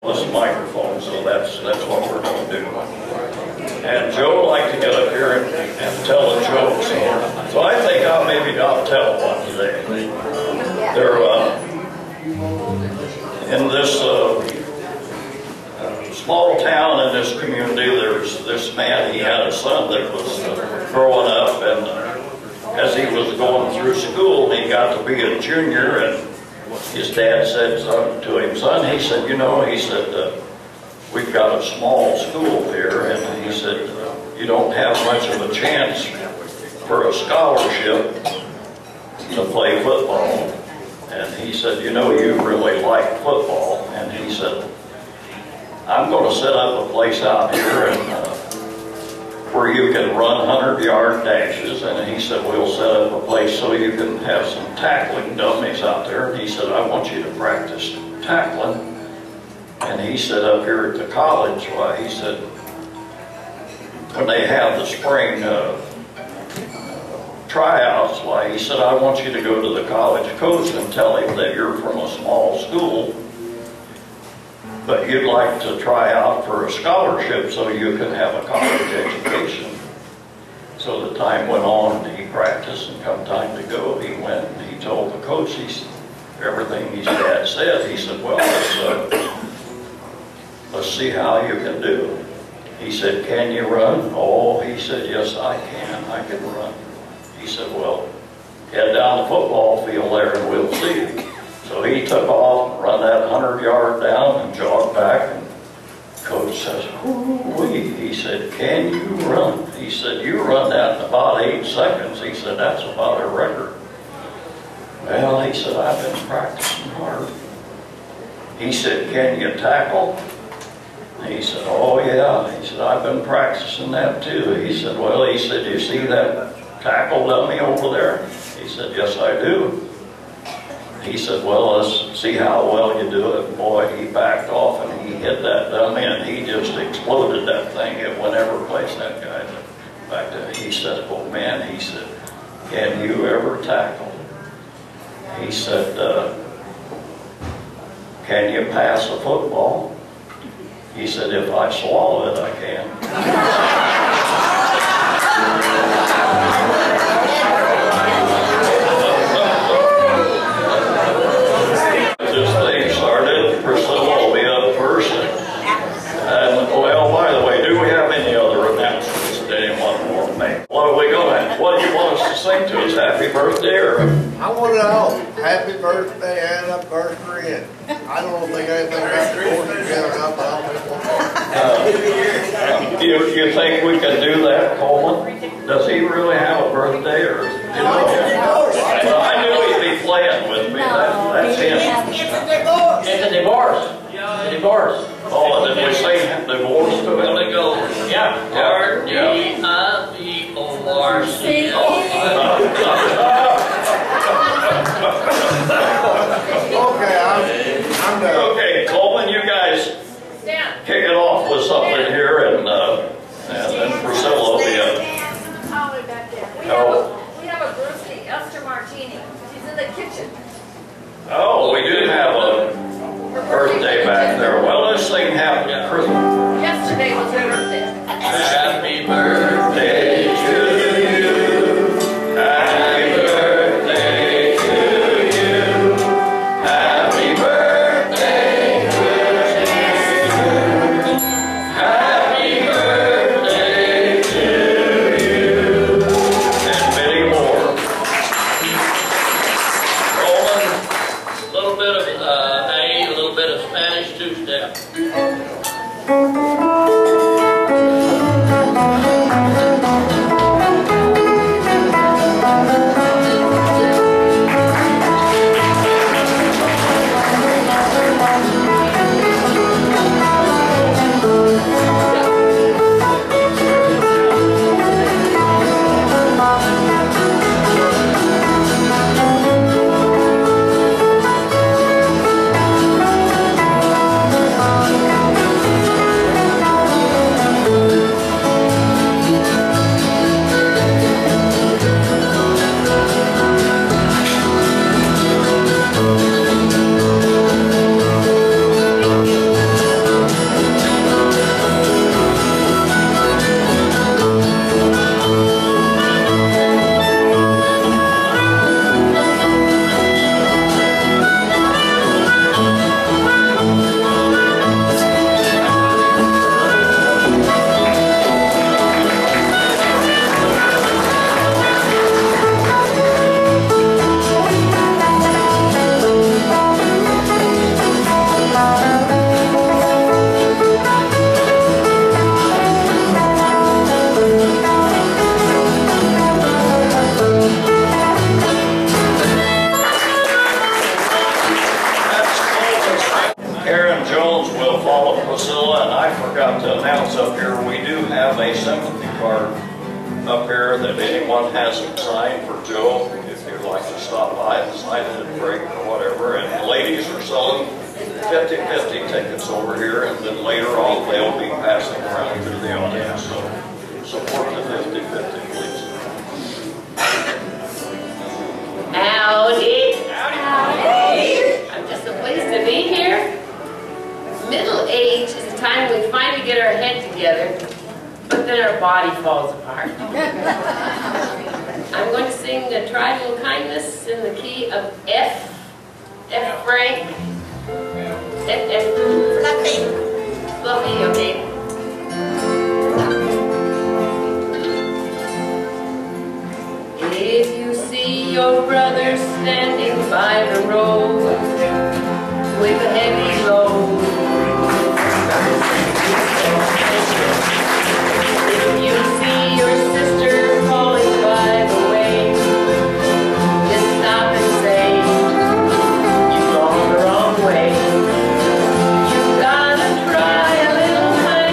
this microphone, so that's what we're going to do. And Joe liked to get up here and tell a joke, so I think I'll tell one today. They're in this small town in this community. There's this man. He had a son that was growing up, and as he was going through school, he got to be a junior, and his dad said to him, son, he said, we've got a small school here, and he said, you don't have much of a chance for a scholarship to play football. And he said, you really like football. And he said, I'm going to set up a place out here where you can run 100-yard dashes. And he said, we'll set up a place so you can have some tackling dummies out there. And he said, I want you to practice tackling. And he said, up here at the college, he said, when they have the spring tryouts, he said, I want you to go to the college coach and tell him that you're from a small school, but you'd like to try out for a scholarship so you can have a college education. So the time went on, and he practiced, and come time to go, he went and he told the coach, everything his dad said. He said, well, let's see how you can do. He said, can you run? Oh, he said, yes, I can run. He said, well, head down the football field there and we'll see. So he took off, run that 100-yard down and jogged back, and coach says, whoo-wee. He said, can you run? He said, you run that in about 8 seconds. He said, that's about a record. Well, he said, I've been practicing hard. He said, can you tackle? He said, oh yeah. He said, I've been practicing that too. He said, well, you see that tackle dummy over there? He said, yes, I do. He said, well, let's see how well you do it. Boy, he backed off and he hit that dummy and he just exploded that thing. It went every place that guy back there. He said, oh man, he said, can you ever tackle? He said, can you pass a football? He said, if I swallow it, I can. This thing started, Priscilla will be up first. And, well, by the way, do we have any other announcements that anyone want to make? What do you want us to sing to us? Happy birthday, or? I want to know, happy birthday, anniversary, and I don't think anything got recorded together enough to help You think we can do that, Coleman? Does he really have a birthday, or? I knew he'd be playing with me. That's him. It's a divorce. Yeah, a divorce. Oh, did we say divorce to him? There we go. Yeah. R-D-I-V-O-R-C. Okay, I'm done. Okay, Coleman, you guys kick it off with something here, and then Priscilla will be up. We have a brewski, Esther Martini. She's in the kitchen. Oh, we do have a birthday back there. Well, this thing happened Christmas. Yesterday was her birthday. Happy birthday to you. Happy birthday to you. Happy birthday to you. Happy birthday to you. And many more. Roland, A little bit of A, a little bit of Spanish two-step. also follow Priscilla, and I forgot to announce up here, we do have a sympathy card up here that anyone hasn't signed for Joe, if you'd like to stop by and sign it at break or whatever. And the ladies are selling 50-50 tickets over here, and then later on they'll be passing around to the audience. So support the 50-50, please. Howdy. Howdy. I'm just so pleased to be here. Middle age is the time we finally get our head together, but then our body falls apart. I'm going to sing the Try Little Kindness in the key of F. F Frank. F. Fluffy. Fluffy, okay. If you see your brother standing by the road with a heavy load, if you see your sister falling by the way, just stop and say, you've gone the wrong way. You've gotta try a little kindness.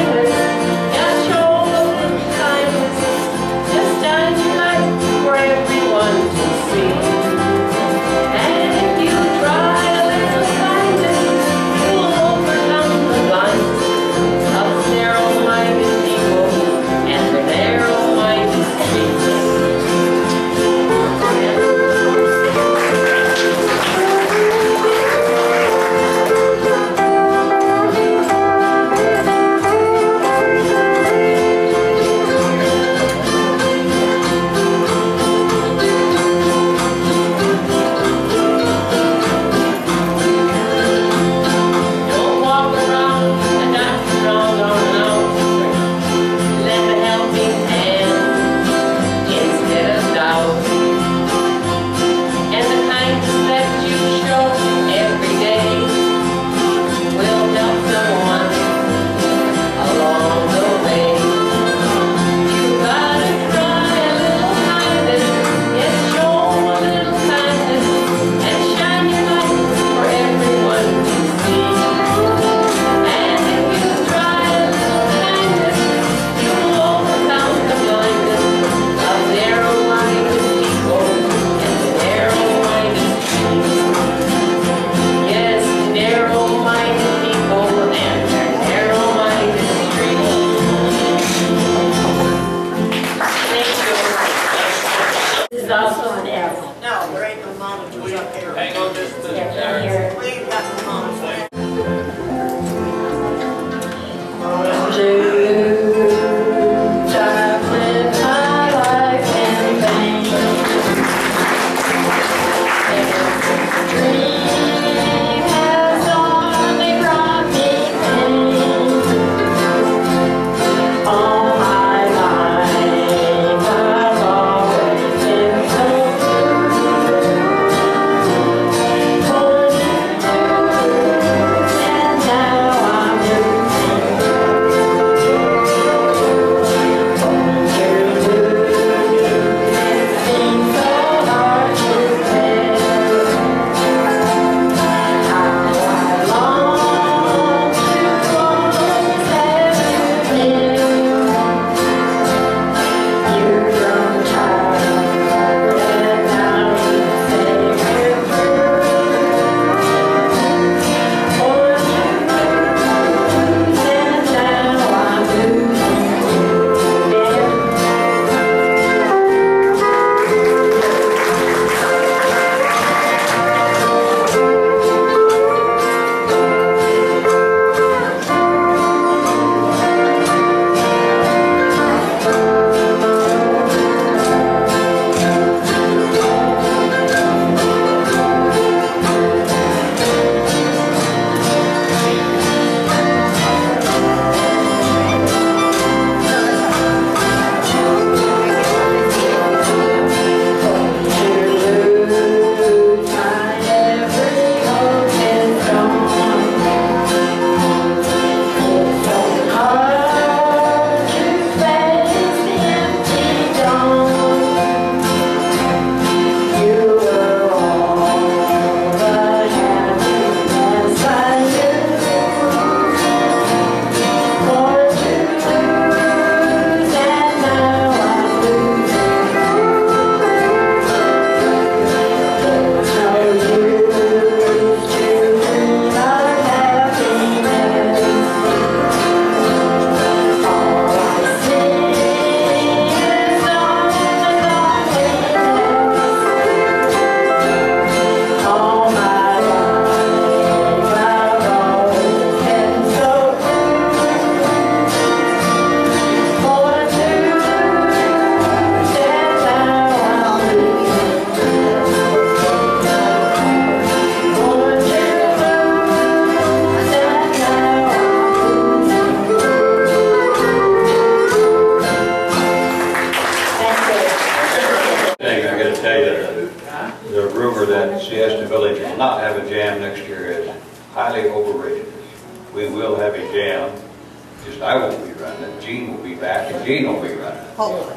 a jam. Just I won't be running it. Gene will be back, and Gene will be running it. Hopefully.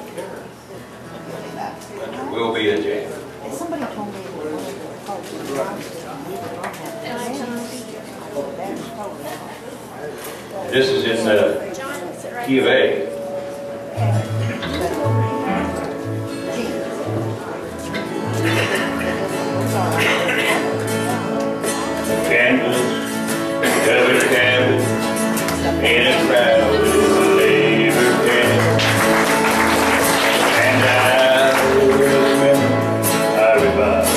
But there will be a jam. Somebody told me This is in the key of A. Canvas, covered canvas, in a crowded labor camp. And I remember I revised.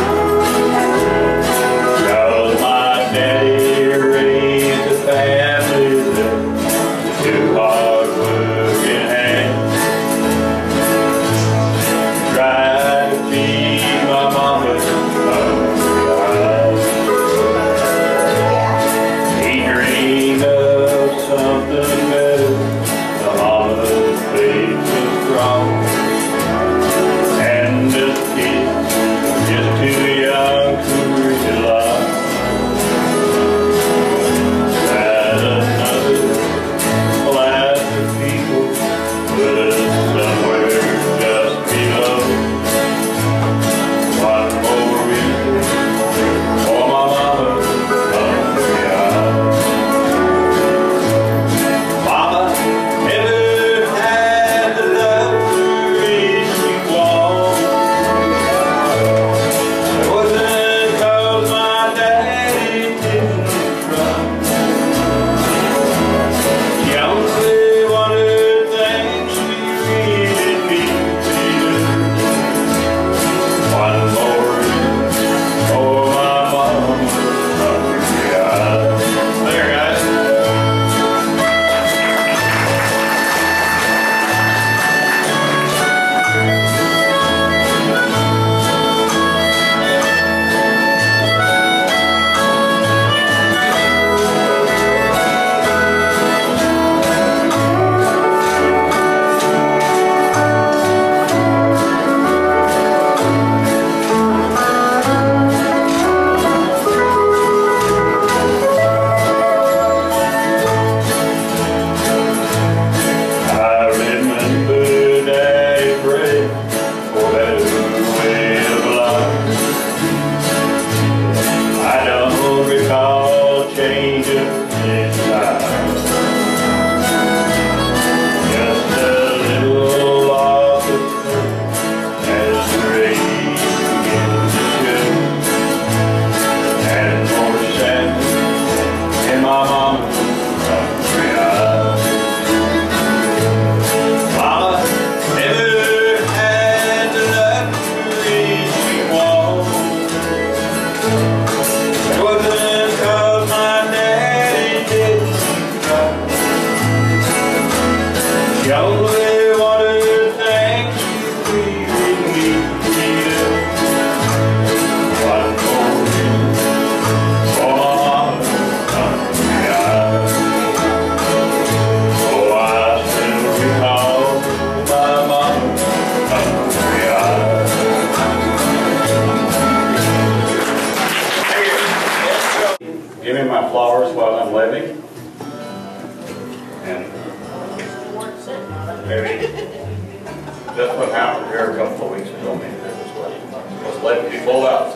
Cause my daddy raised a family that two hard-working hands. Tried to feed my mama he dreamed of something better. The mama's faith was strong. And this kid was just too young to realize that another class of people was somewhere just below. One more reason for my mama to come out. Mama never had the luxury she wanted. It wasn't 'cause my daddy didn't try. She only wanted things she really needed. One more reason for my mama to come out. There, guys. I remember Daddy prayed for a better way of life. I don't recall changing his life. Just a little off the curve as the rain begins to show. And more sadness in my mama's hungry eyes. Mama never had the luxury she wanted. It wasn't 'cause my daddy didn't try. She only wanted things she really needed. One more reason for my mama's hungry eyes. Oh, I still recall my mama's hungry eyes. Give me my flowers while I'm living. And maybe that's what happened here a couple of weeks ago. Maybe that was letting people out.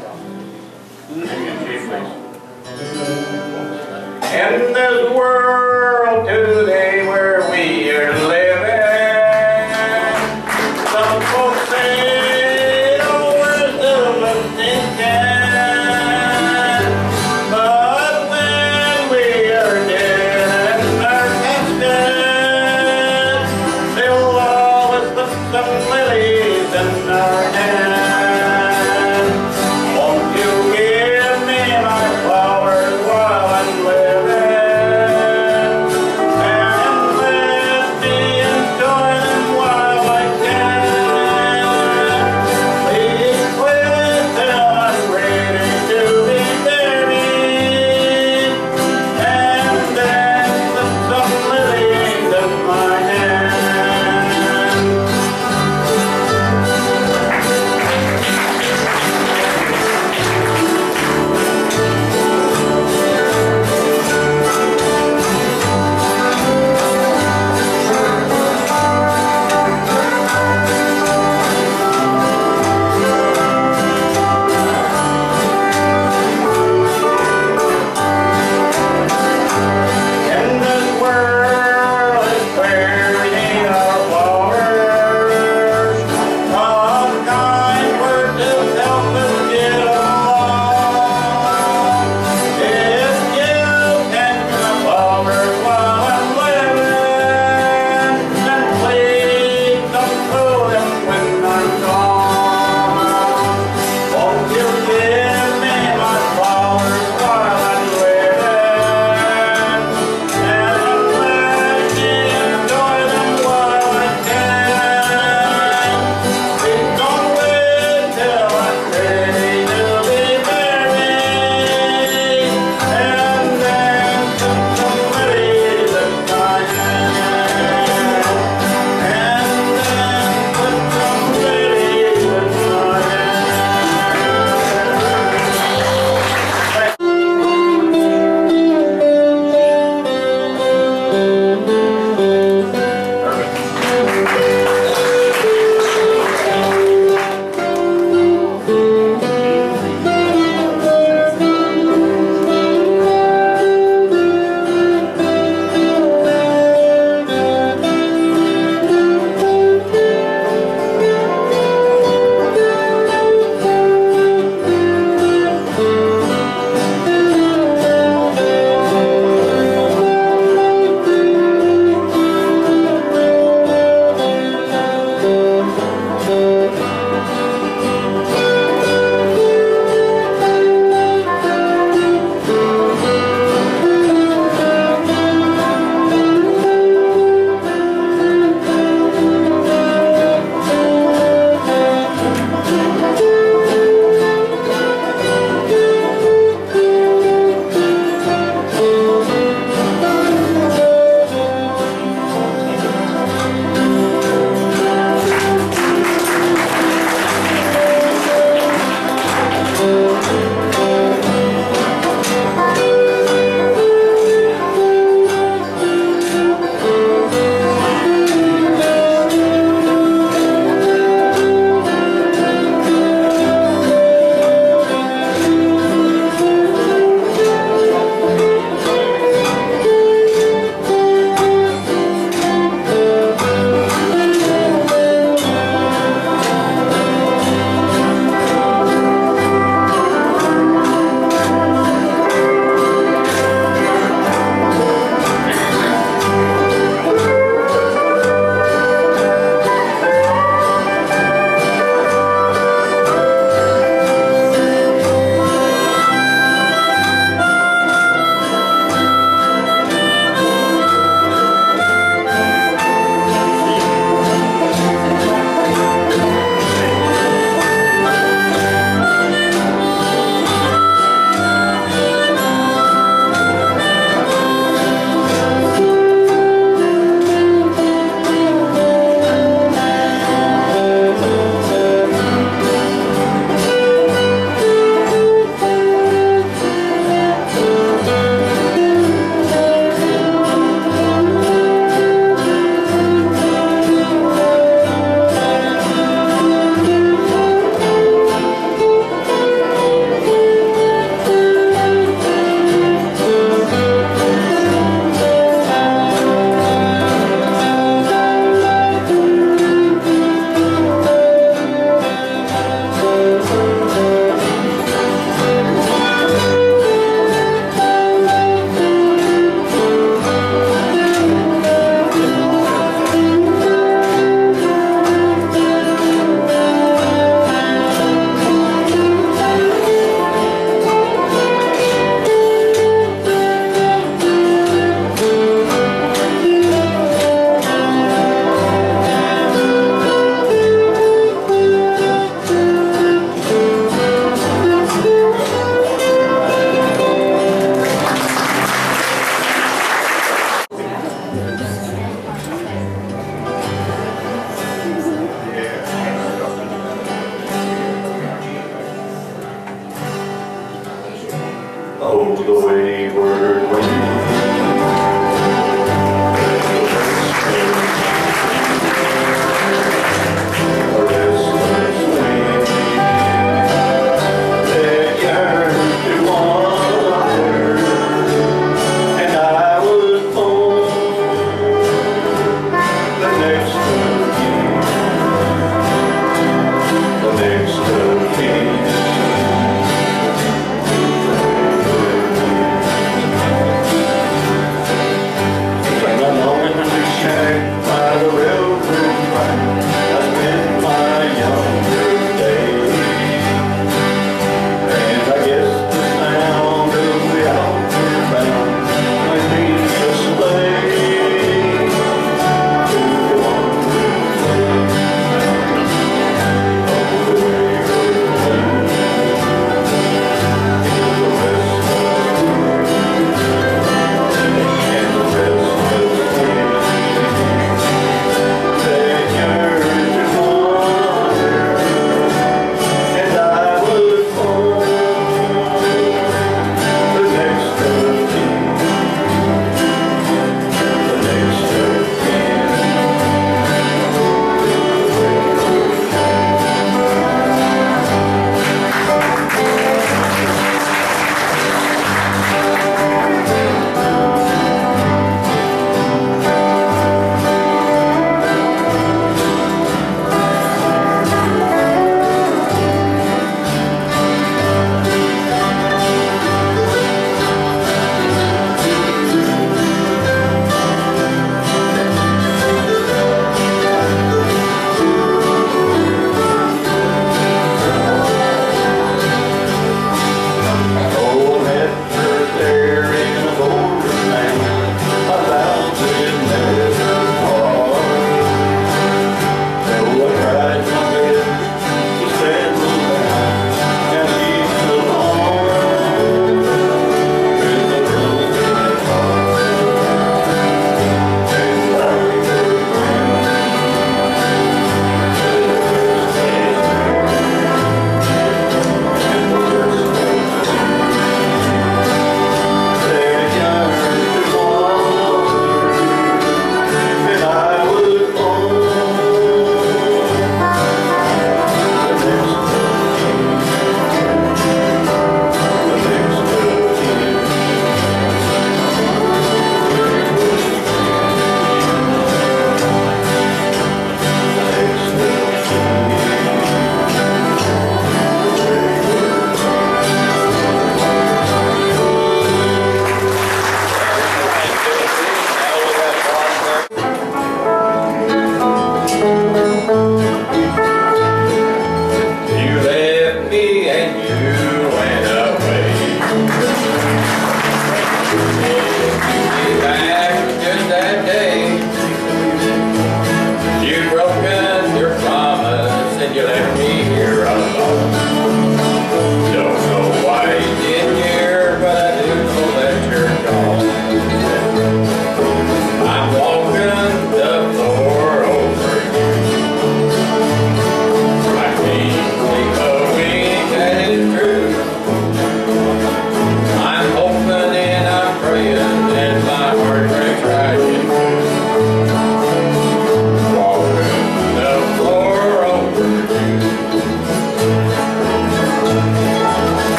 In this world today where we are living, some folks say, oh, we're still looking can. But when we are dead and are casted, they'll always put some lilies in our hand. Won't you give me my flowers while I'm living?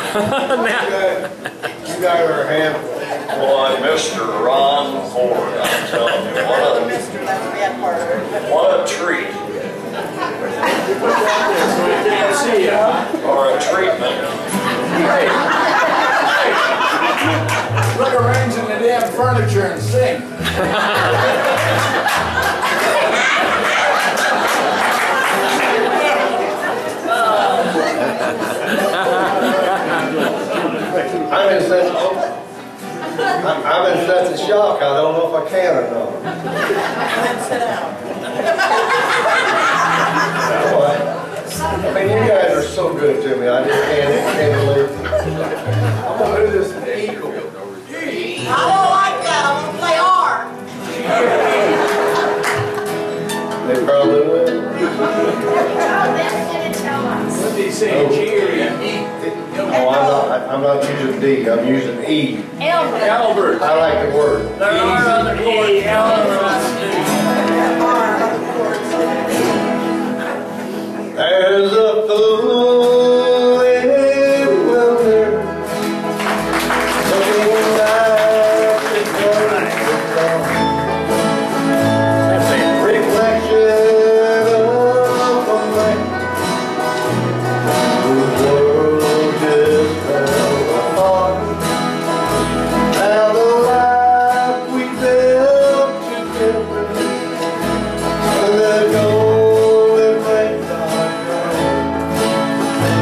You guys are a handful. Boy, Mr. Ron Ford, I'm telling you, what a treat. Or a treatment. Like arranging the damn furniture and sink. I'm in such a shock, I don't know if I can or not. Sit down. I mean, you guys are so good to me, I just can't believe it. I'm gonna do this in equal. I don't like that. I'm gonna play hard. They probably will. Tell them, and tell us. What they say, cheer and eat. Oh, I'm not using D, I'm using E. Elmer. Albert. I like the word. There are other chords. There's a fool in the wilderness, looking back at the reflection of a man whose world just fell apart. Now the life we built together, the golden rains are gone.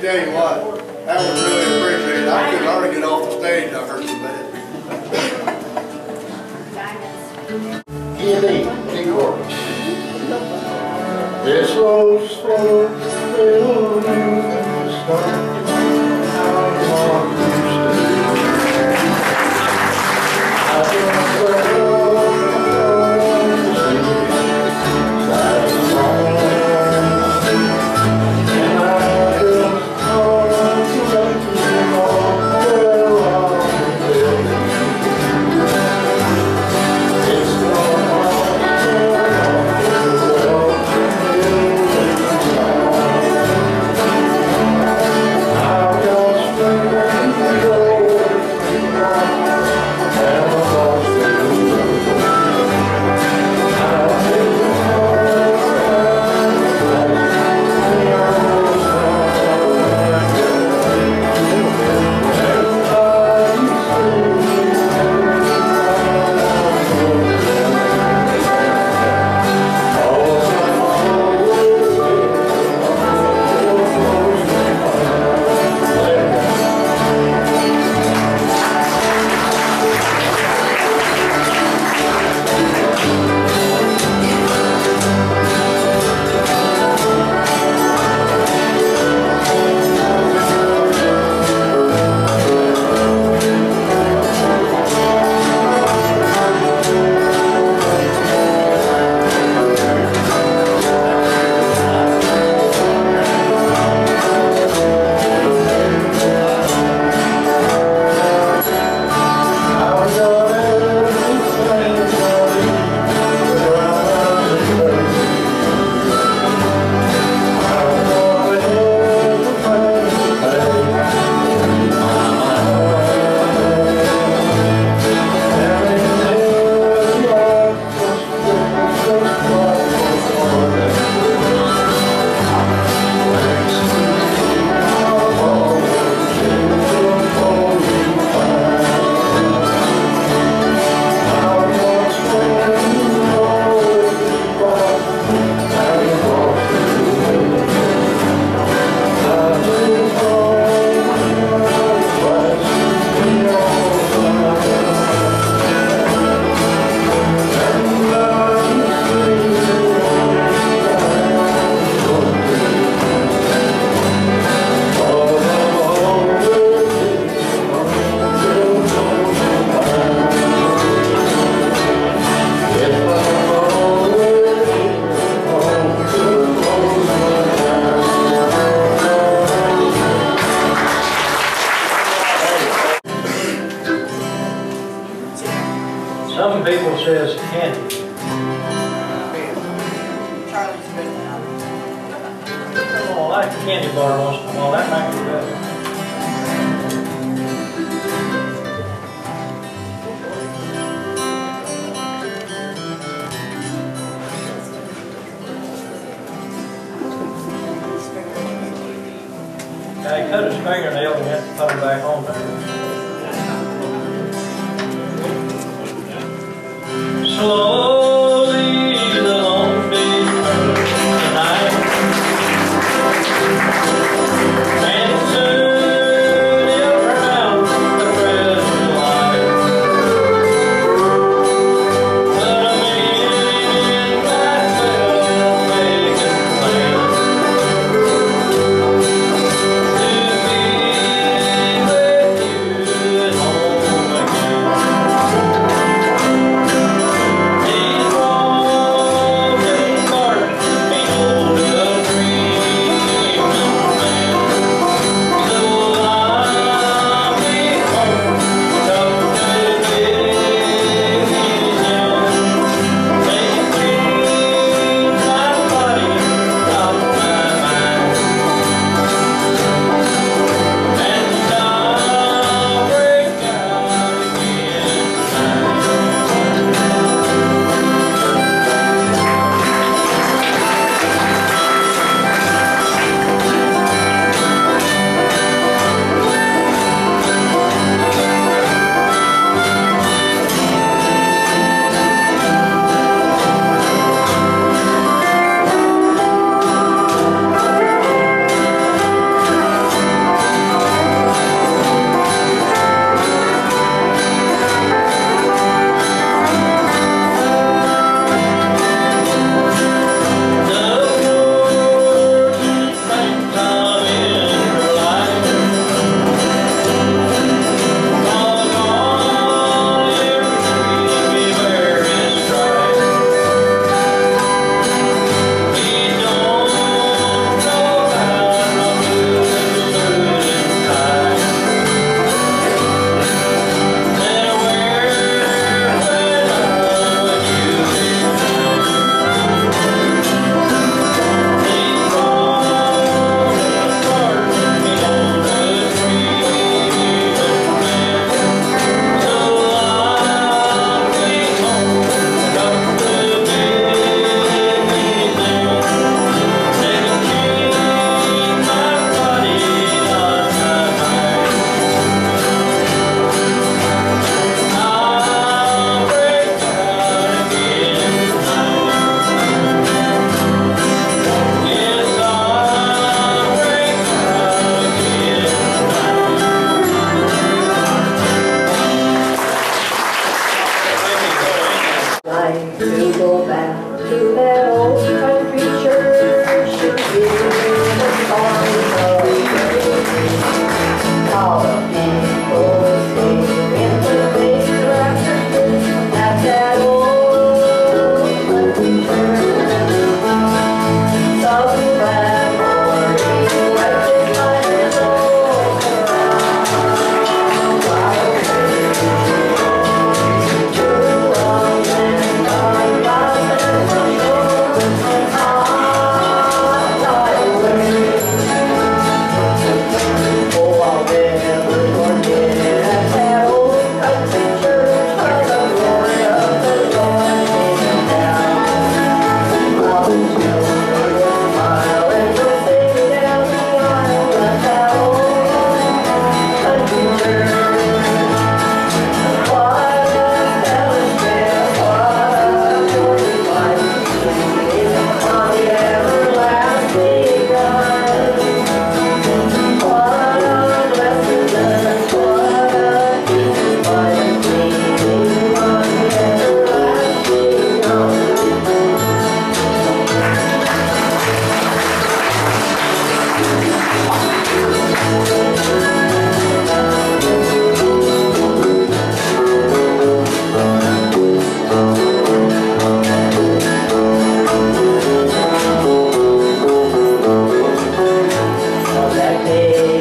tell you what, that was really appreciated. I could hardly get off the stage, I hurt so bad. Big chorus. It's so slow, little stop. Some people says candy. Charlie's good now. Oh, I like the candy bar once in a while. That might be better. Yeah, he cut his fingernail and had to put him back on there. Slowly the long day turns to night, and soon he'll drown the present life. But a million nights will make it plain to be with you at home again.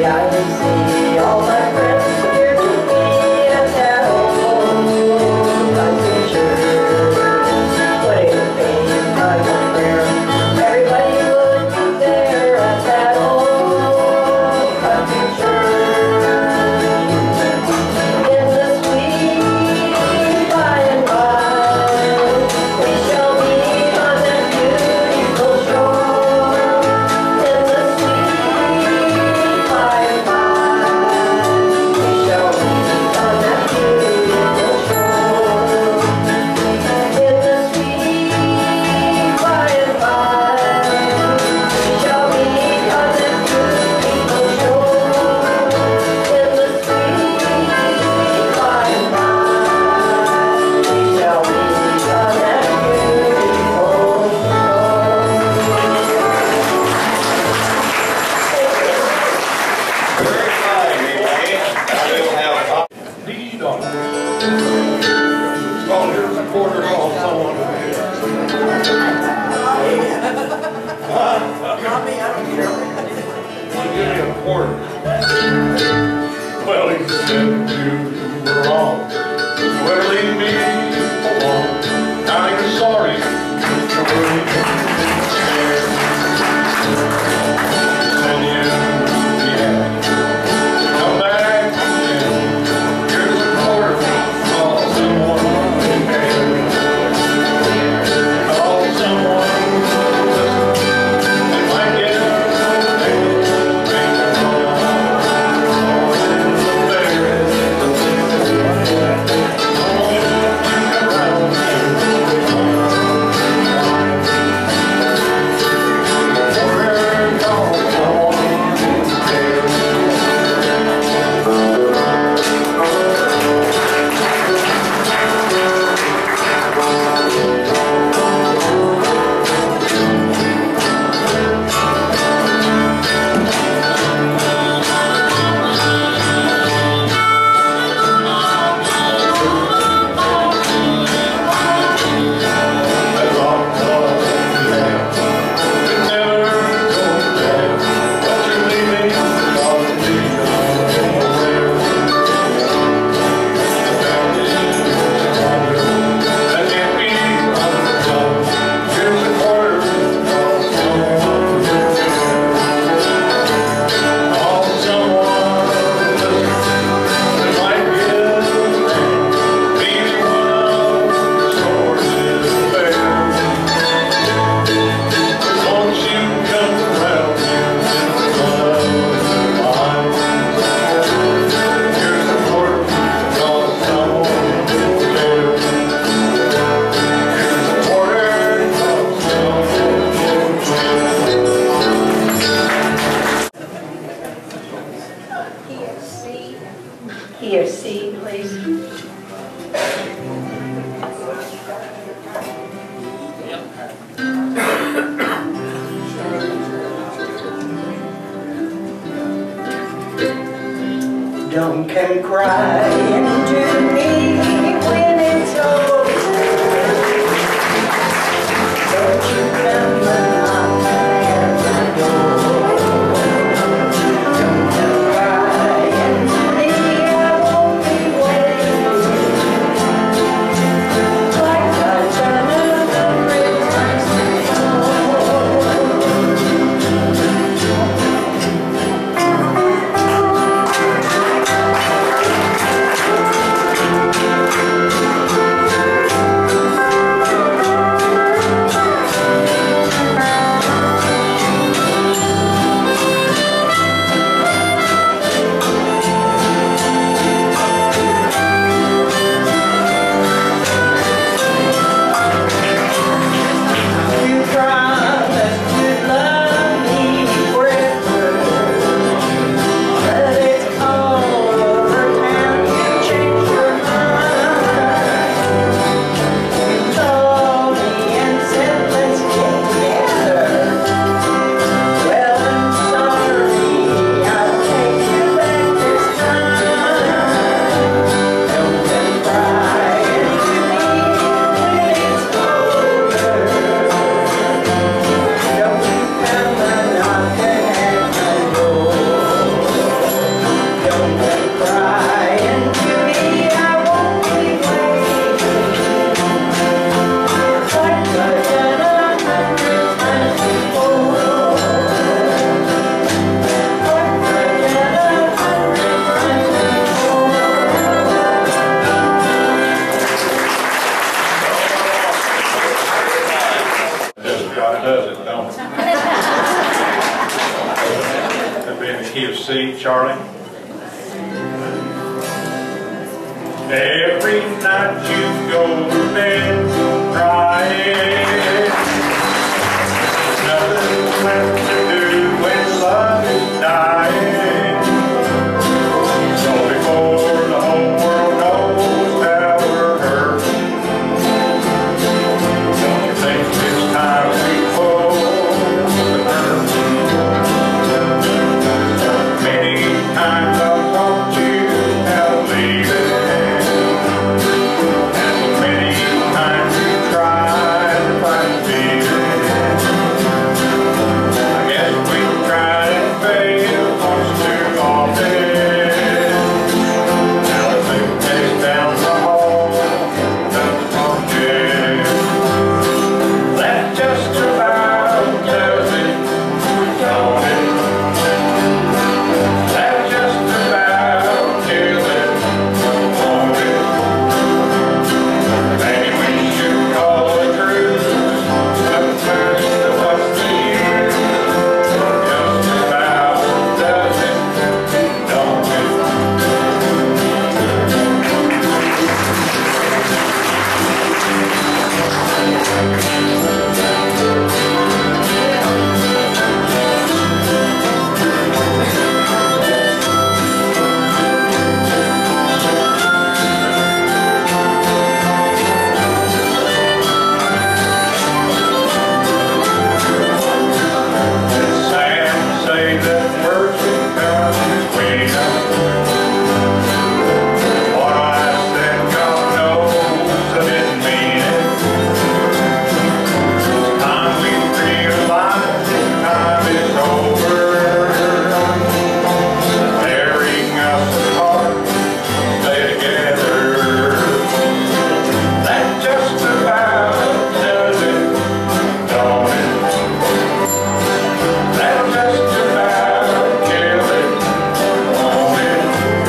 Here, C, please. Don't come crying to me when it's over. Don't you come knock at my door. Don't come crying to me, I won't be waiting. Like I've done every time before. seat, Charlie. Every night you go to bed crying. Nothing left to do when love is dying. So before the whole world knows how we're hurt, don't you think it's time we pull the curtain? Many times I've taught you how to leave it, and many times you tried to fight feeling. I guess we tried and failed once too often. Now the suitcase down the hall doesn't talk yet. That just about does it, don't it? That just about kills it, won't it? Maybe we should call a truce, but first what's the use? Just about does it, don't it? It's sad to say that words can come between us. What I said, God knows I didn't mean it. It's time we realize this time is over, tearing us apart, stay together. That just about does it, don't it? That just about kills it, won't it?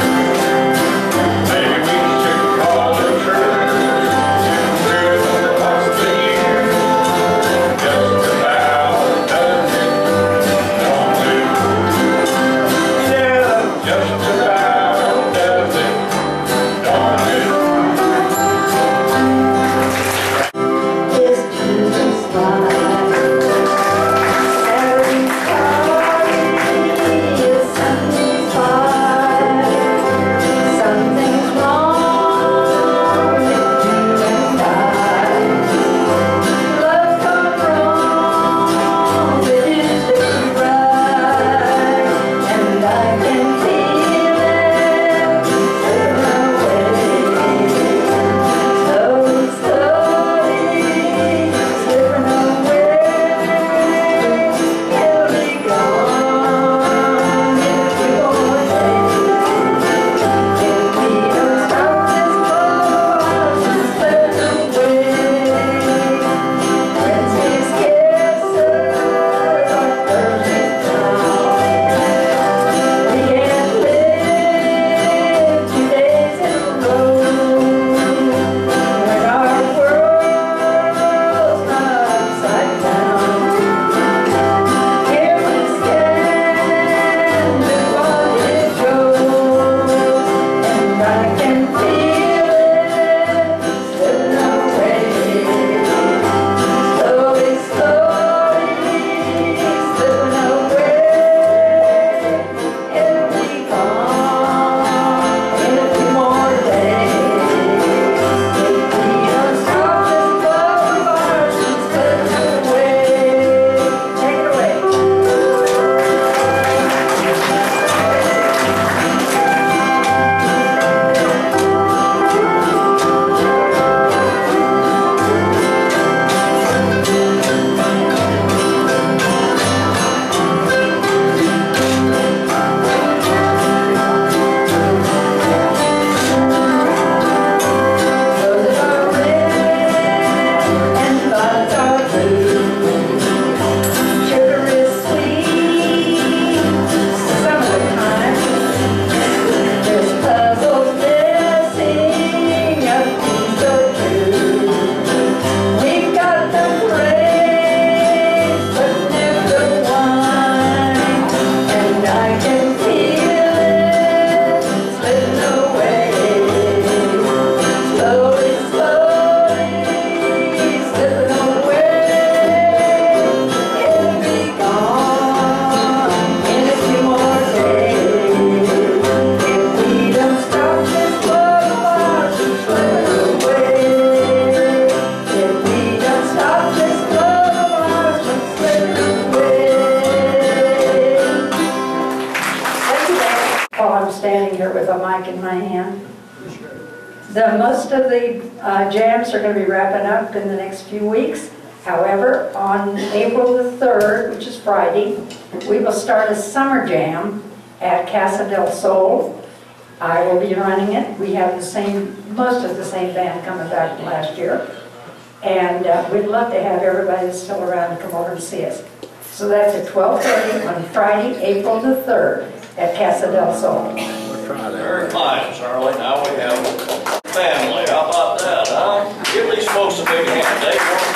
Maybe we should call the truth, what's the use? Just about does it, don't it? Yeah, just about does it, don't it? It's Jesus Christ. Everybody is something's fine. Something's wrong with you and I. Love's gone wrong, it is right, and I can feel myself standing here with a mic in my hand. Most of the jams are going to be wrapping up in the next few weeks. However, on April the 3rd, which is Friday, we will start a summer jam at Casa del Sol. I will be running it. We have most of the same band coming back from last year. And we'd love to have everybody that's still around to come over and see us. So that's at 12:30 on Friday, April the 3rd at Casa del Sol. Very fine, Charlie. Now we have family. How about that, huh? Give these folks a big hand. They work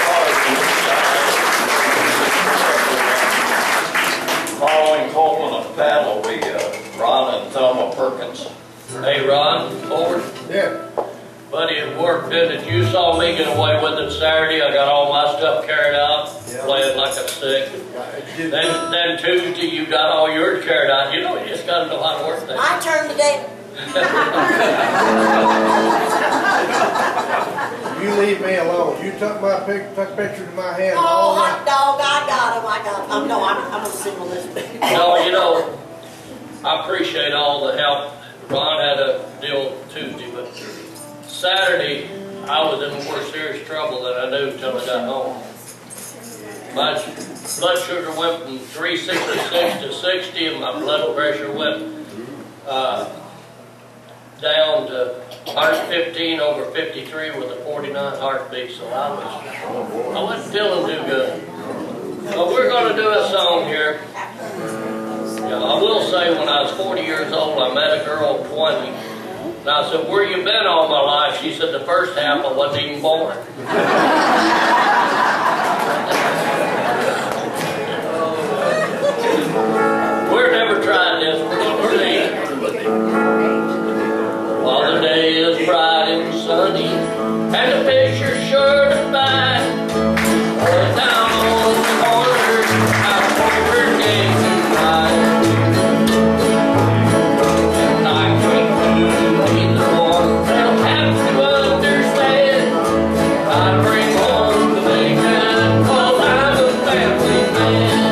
hard. Following Coleman and Pat will be Ron and Thelma Perkins. Hey, Ron, forward. Yeah. Buddy, it worked, didn't it? You saw me get away with it Saturday. I got all my stuff carried out, playing like a stick. Then Tuesday, you got all yours carried out. You know, you just got to know how to work things. My turn today. You leave me alone. You took pictures of my hand. Oh, hot dog, I got him. No, I'm gonna single this. No, you know, I appreciate all the help. Ron had a deal Tuesday, but Saturday, I was in more serious trouble than I knew until I got home. My blood sugar went from 366 to 60, and my blood pressure went down to 115 over 53 with a 49 heartbeat, so I wasn't feeling too good. But we're going to do a song here. Yeah, I will say when I was 40 years old, I met a girl at 20. And I said, where you been all my life? She said, the first half I wasn't even born. We've never tried this. We're going to see. While the day is bright and sunny, and the picture's sure to fine, down on the corner, out poker games and wine. And I can't do either one. They'll have to understand. I bring home the bacon, 'cause I'm a family man.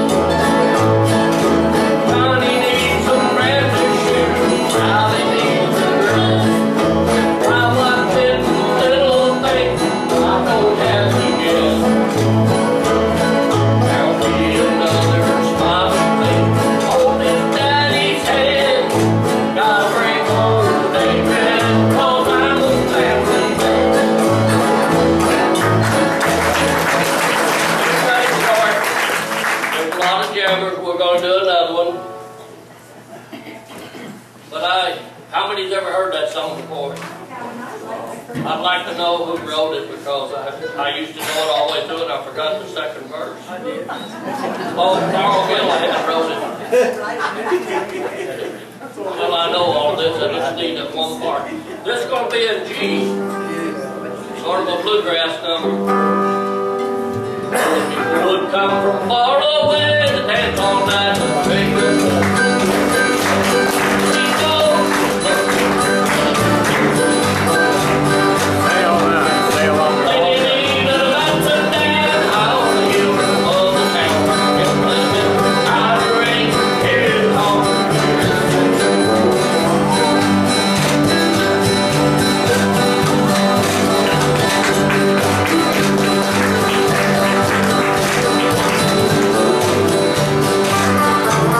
Johnny needs some rabbit shoes, Sally needs a drum. My wife did little things I don't have to get. There'll be another smiling face holding daddy's hand. Gotta bring home the bacon, 'cause I'm a family man. Okay, sorry. There's a lot of jammers. We're gonna do another one. But how many's ever heard that song before? I'd like to know who wrote it, because I used to know it all the way through and I forgot the second verse. I did. Oh, Carl Gillihan wrote it. Well, I know all this, I just need that one part. This is going to be in G. Sort of a bluegrass number. People would come from far away to dance all night with fingers. Thank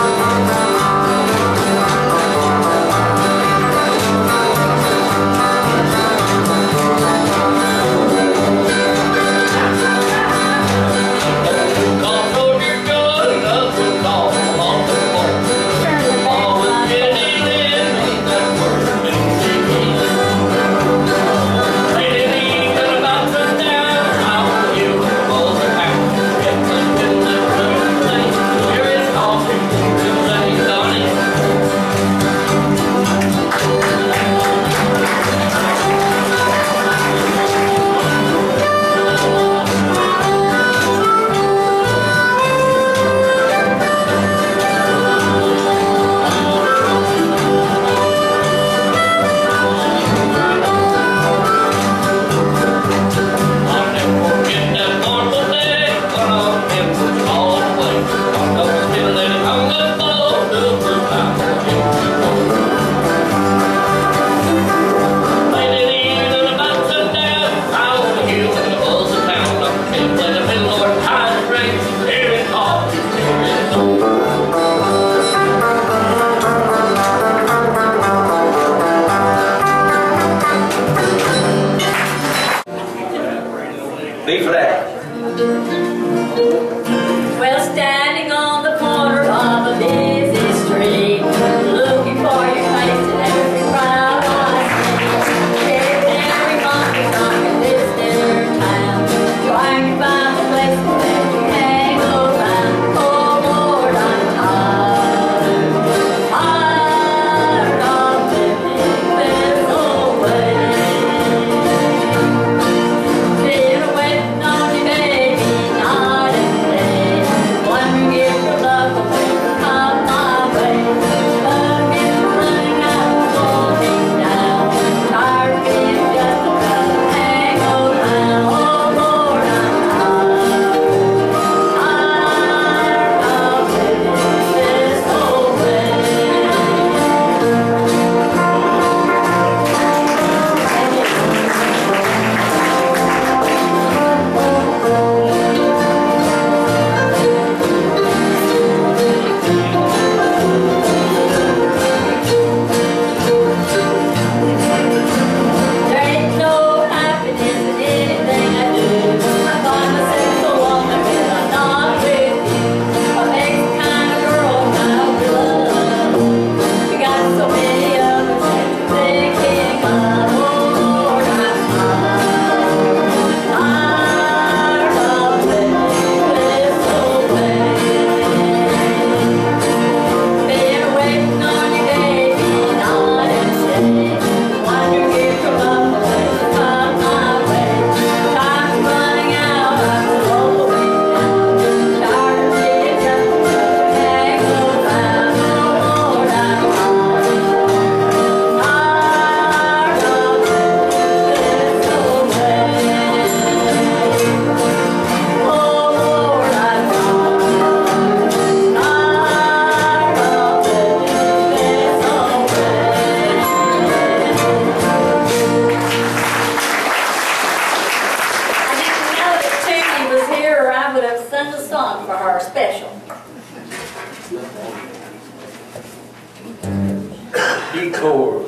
Decor.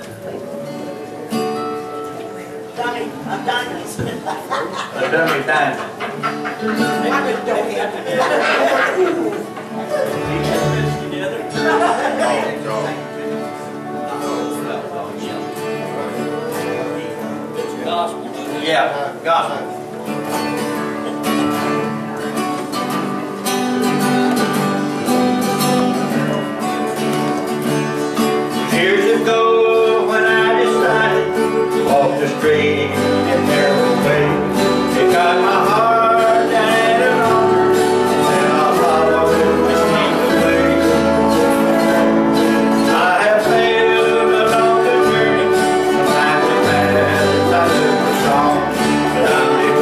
I'm diamonds. A dummy diamond. Gospel. Yeah, gospel. Years ago, when I decided to walk the straight and narrow way, it got my heart down at an altar, and I followed the steep way. I have failed along the journey, sometimes it matters, I took a song, but I'm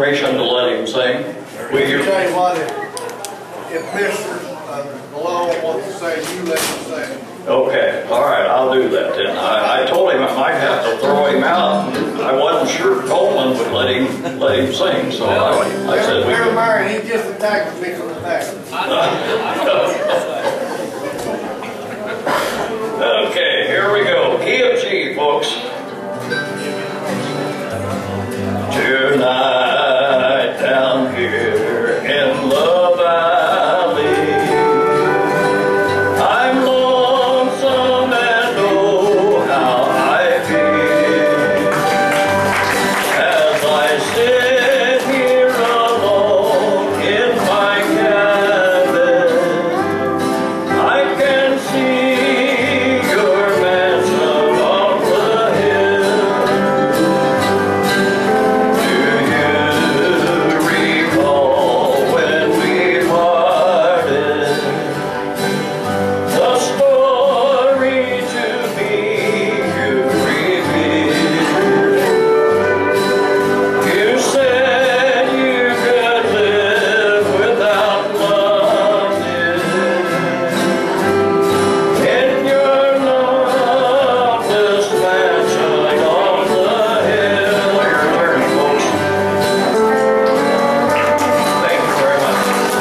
permission to let him sing? Will I'll you? tell you what, if Mr. Malone wants to say, you let him say. Okay, all right, I'll do that then. I told him I might have to throw him out. I wasn't sure Coleman would let him sing, so I said we Never could. mind, he just attacked me from the back. Okay, here we go. Key of G, folks. Tonight down here in the valley, I'm lonesome and oh how I feel as I sit here alone in my cabin. I can see your mansion on the hill. Do you recall when we parted? The story to me you revealed. You said you could live without London in your loveless mansion on the hill. You're learning, folks. Thank you very much.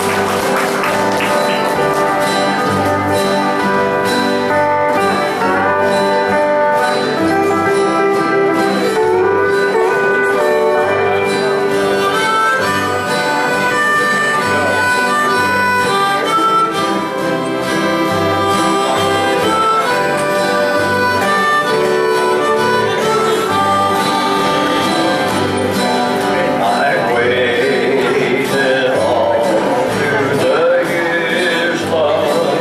I waited all through the years, love,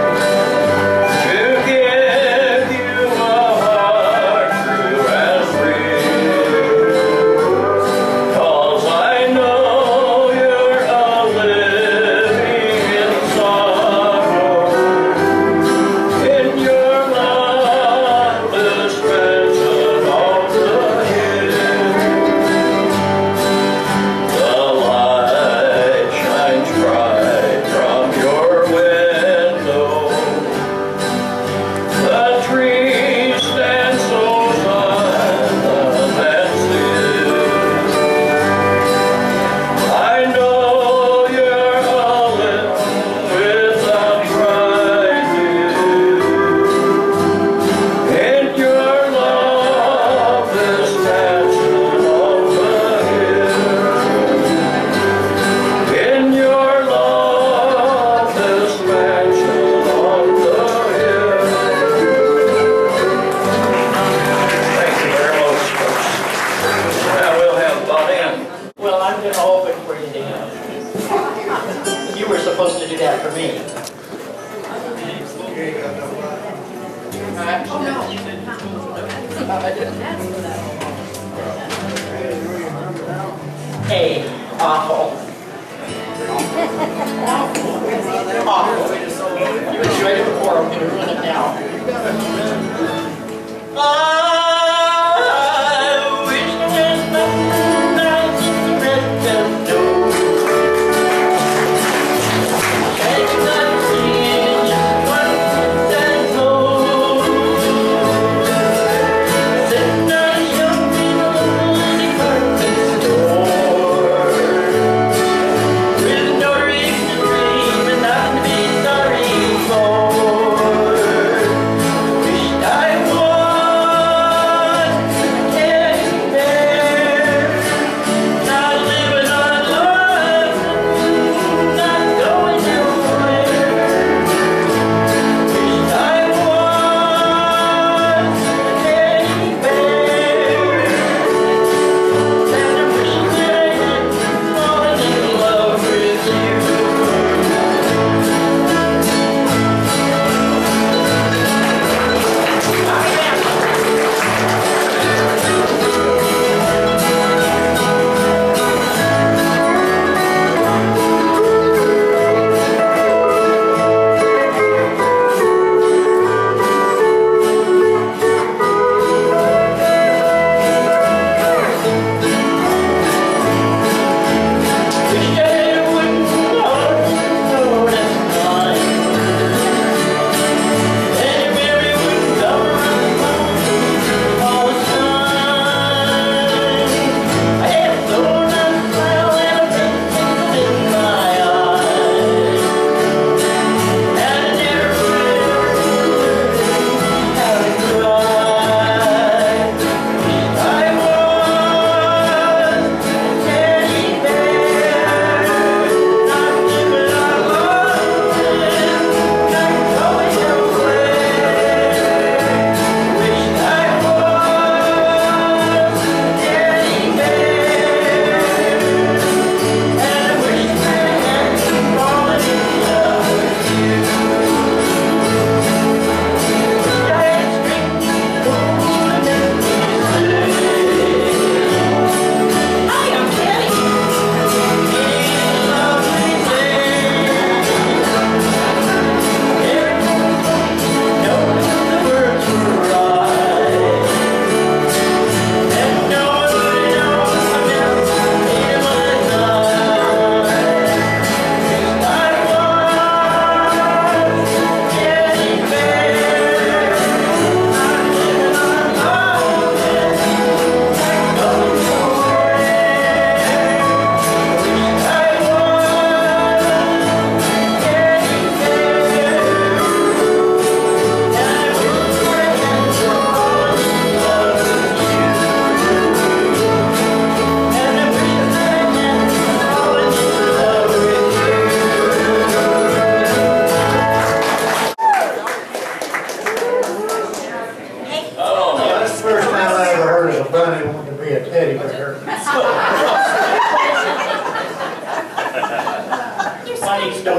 to give you a heart true and real. 'Cause I know you're a living in sorrow in your loveless mansion on the hill. The light shines bright from your window. The trees stand so silent and still. I know you're alone without rising in your loveless mansion on the hill. In your loveless mansion on the hill. Thank you very much, folks. Now we'll have Bud in. Well, I'm going to open for you, Dan. You were supposed to do that for me. Oh, no. I didn't. Hey, awful. Awful. You enjoyed it before, I'm going to ruin it now. I wish there was nothing else to let them know. Can't not see just what they know. Sitting there shopping on the department store, with no reason to dream and nothing to be sorry for. Wished I was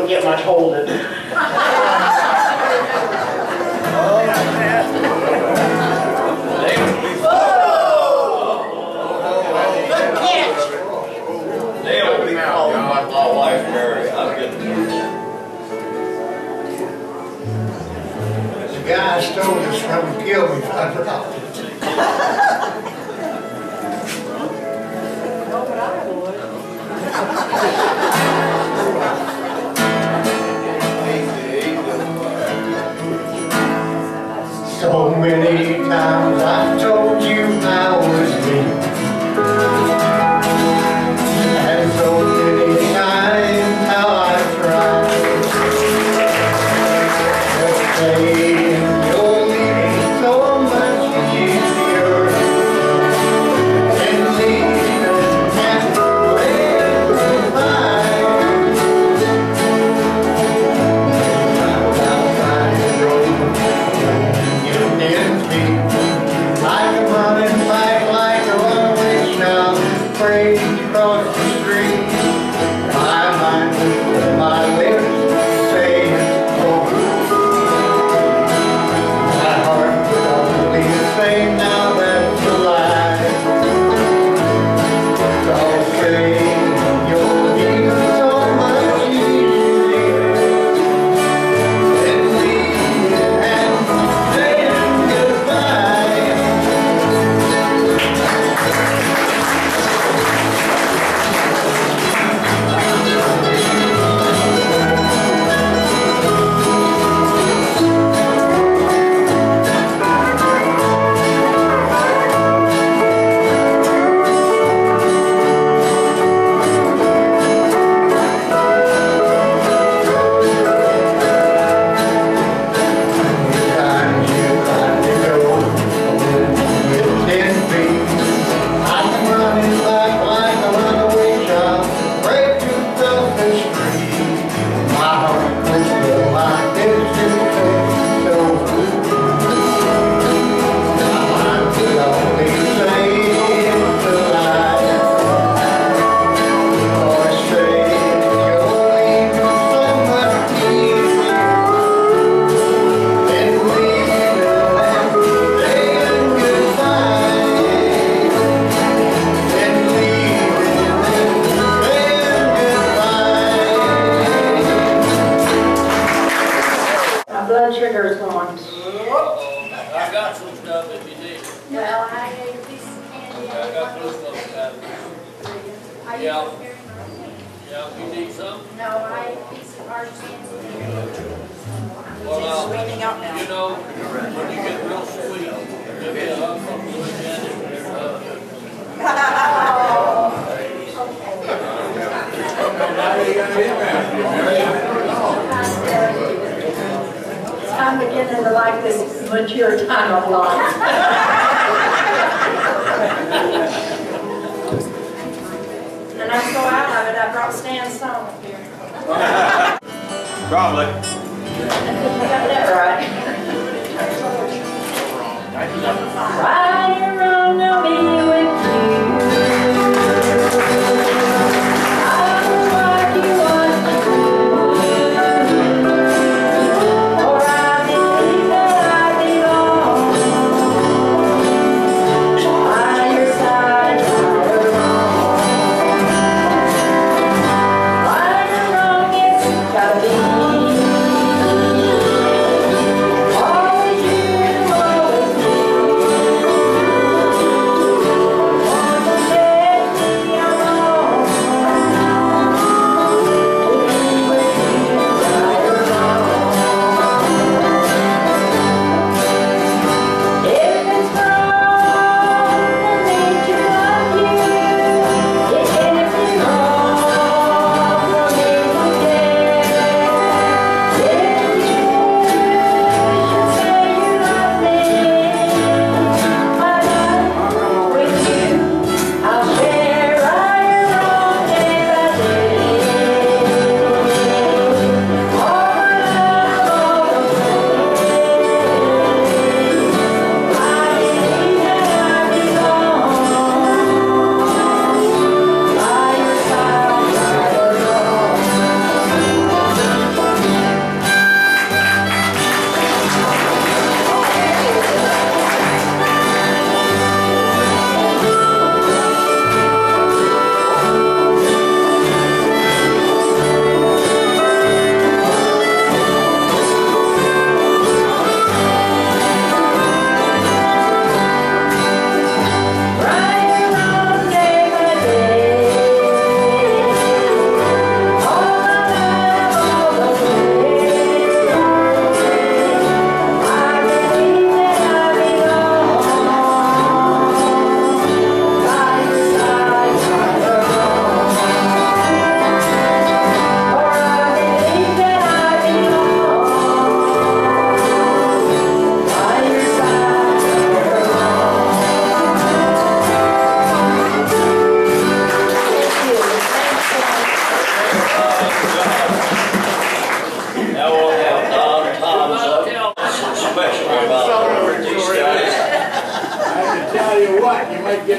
wouldn't get much hold of it. They'll be calling my wife Mary. I'm getting The guy stole this from and killed me if I dropped it. So many times I told you I was me, and so many times how I tried to say you're leaving so much easier than leaving halfway behind. You didn't speak. I come running back like a runaway child, afraid to cross the street. My mind with my lips say it's over. My heart would only say now that's a lie. Don't say you'll leave so much easier than leaving and saying goodbye. Times you tried to go with 10 feet. I'm running back like a runaway child, afraid to cross the street. My heart was full, my lips to say it's over. My mind would only say it's a lie, or say you're leaving so much easier than leaving and saying goodbye. Than leaving and saying goodbye. My blood sugar is going. I got some stuff if you need it. Well, I ate a piece of candy. I got blue folks got it. Are you Yeah. preparing rosemary? Yeah, you need some? No, I ate a piece of Argentine. Well, Sweetening out now. you know, when you get real sweet, give me a hug from Louisiana. I'm beginning to like this mature time of life. And I'm so out of it, I brought Stan's song up here. Probably. You got that right. Right or wrong, I'll be with you. I will what you want to do. For I believe that I belong. By your side, right or wrong. Right or wrong, it's gotta be. Always you and always me.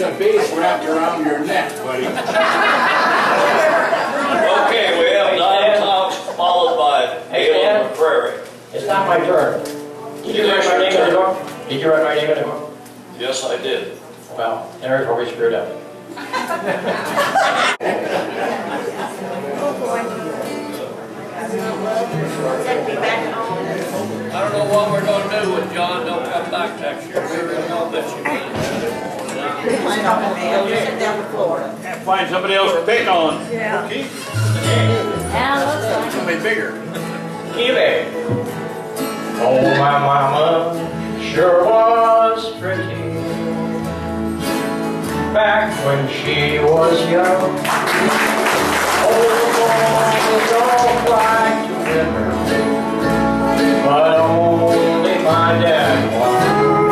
a bass wrapped around your neck, buddy. Okay, we have Don Cox followed by Galen McCrary. It's not my turn. Did you write my name on the door? Did you write my name on the door? Yes, I did. Well, there's where we screwed up. I don't know what we're gonna do when John don't come back next year. We really don't bet you money. Sit down on the floor. Find somebody else to pick on. Yeah. Keith. Something bigger. Kiwi. Oh, my mama sure was pretty back when she was young. Oh, boys all fly to dinner, but only my dad won.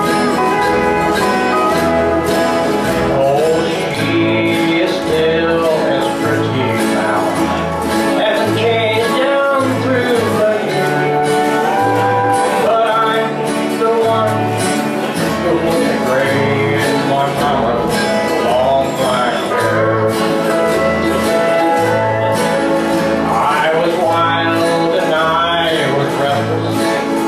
Oh, she is still as pretty now, hasn't changed down through the years. But I'm the one who put the gray in my mama's long black hair. I was wild and I was restless,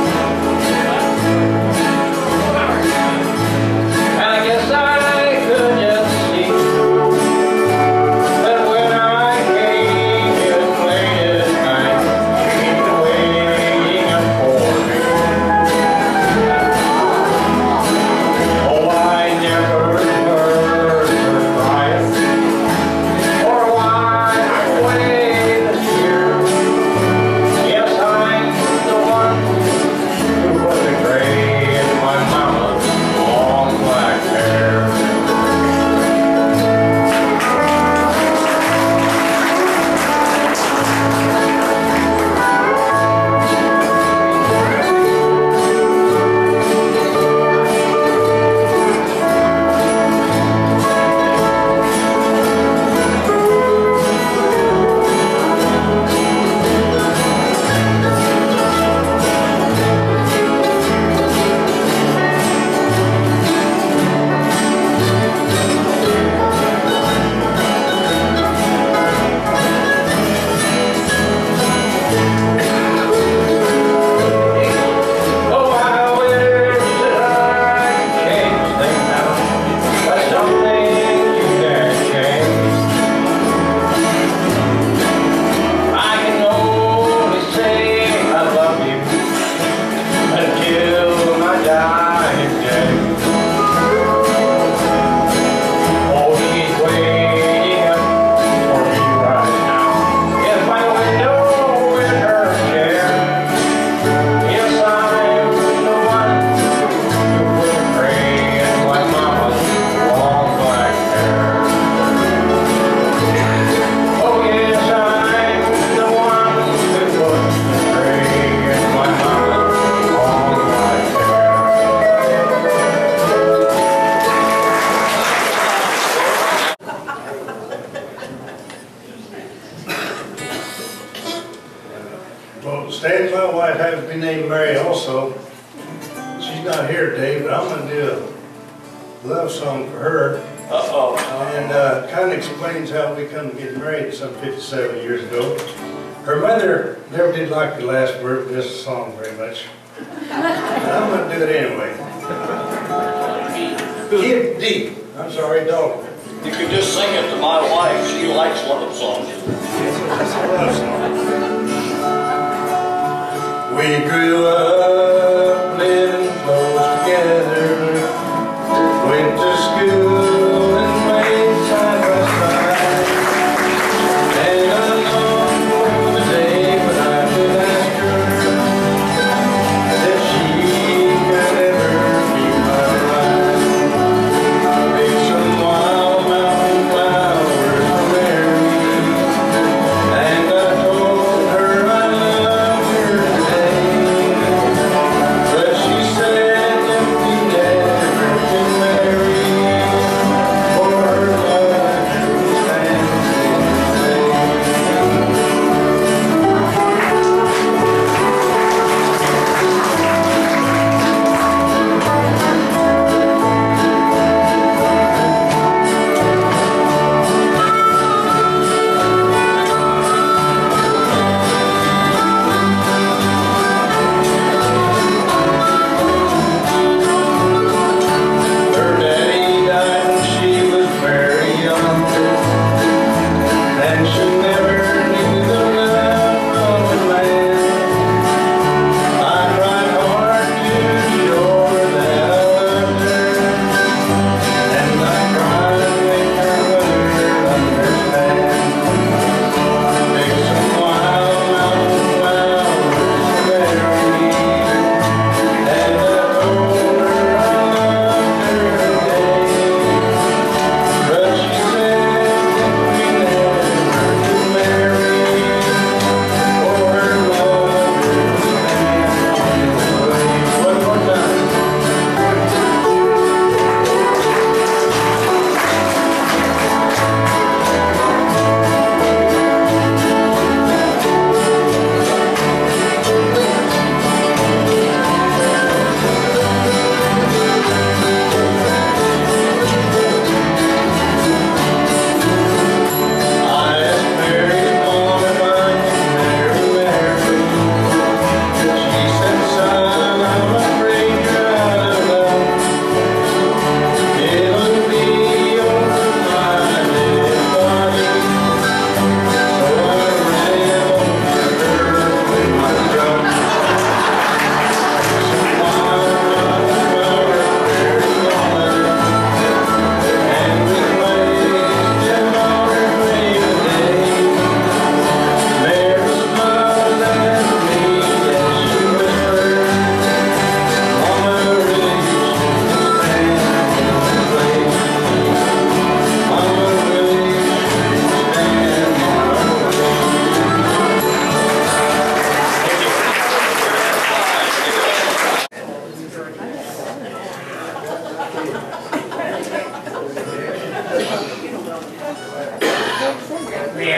and I guess I could just see that when I came in late at night, she'd been waiting up for me. Oh, I never heard her crying, or wide awake the tears. Yes, I'm the one who put the gray in my mama's long black hair. Oh, I wish that I could change things now, but some things you can't change. I can only say I love you until my dying day. Oh, she's waiting up for me right now in my window in her chair. Yes, I'm the one who put the gray in my mama's long black hair. Oh, yes, I'm the one who put the gray in my mama's long black hair. Well, Stan, my wife happens to be named Mary also. She's not here today, but I'm gonna do a love song for her. Uh-oh. And kind of explains how we come to get married some 57 years ago. Her mother never did like the last word of this song very much. But I'm gonna do it anyway. Give deep. I'm sorry, dog. You can just sing it to my wife. She likes love songs. It's a love song. We grew up living close together, went to school and made side by side. And I long for the day when I could ask her if she could ever be my wife. Pick some wild mountain flowers to marry, and I told her I loved her today.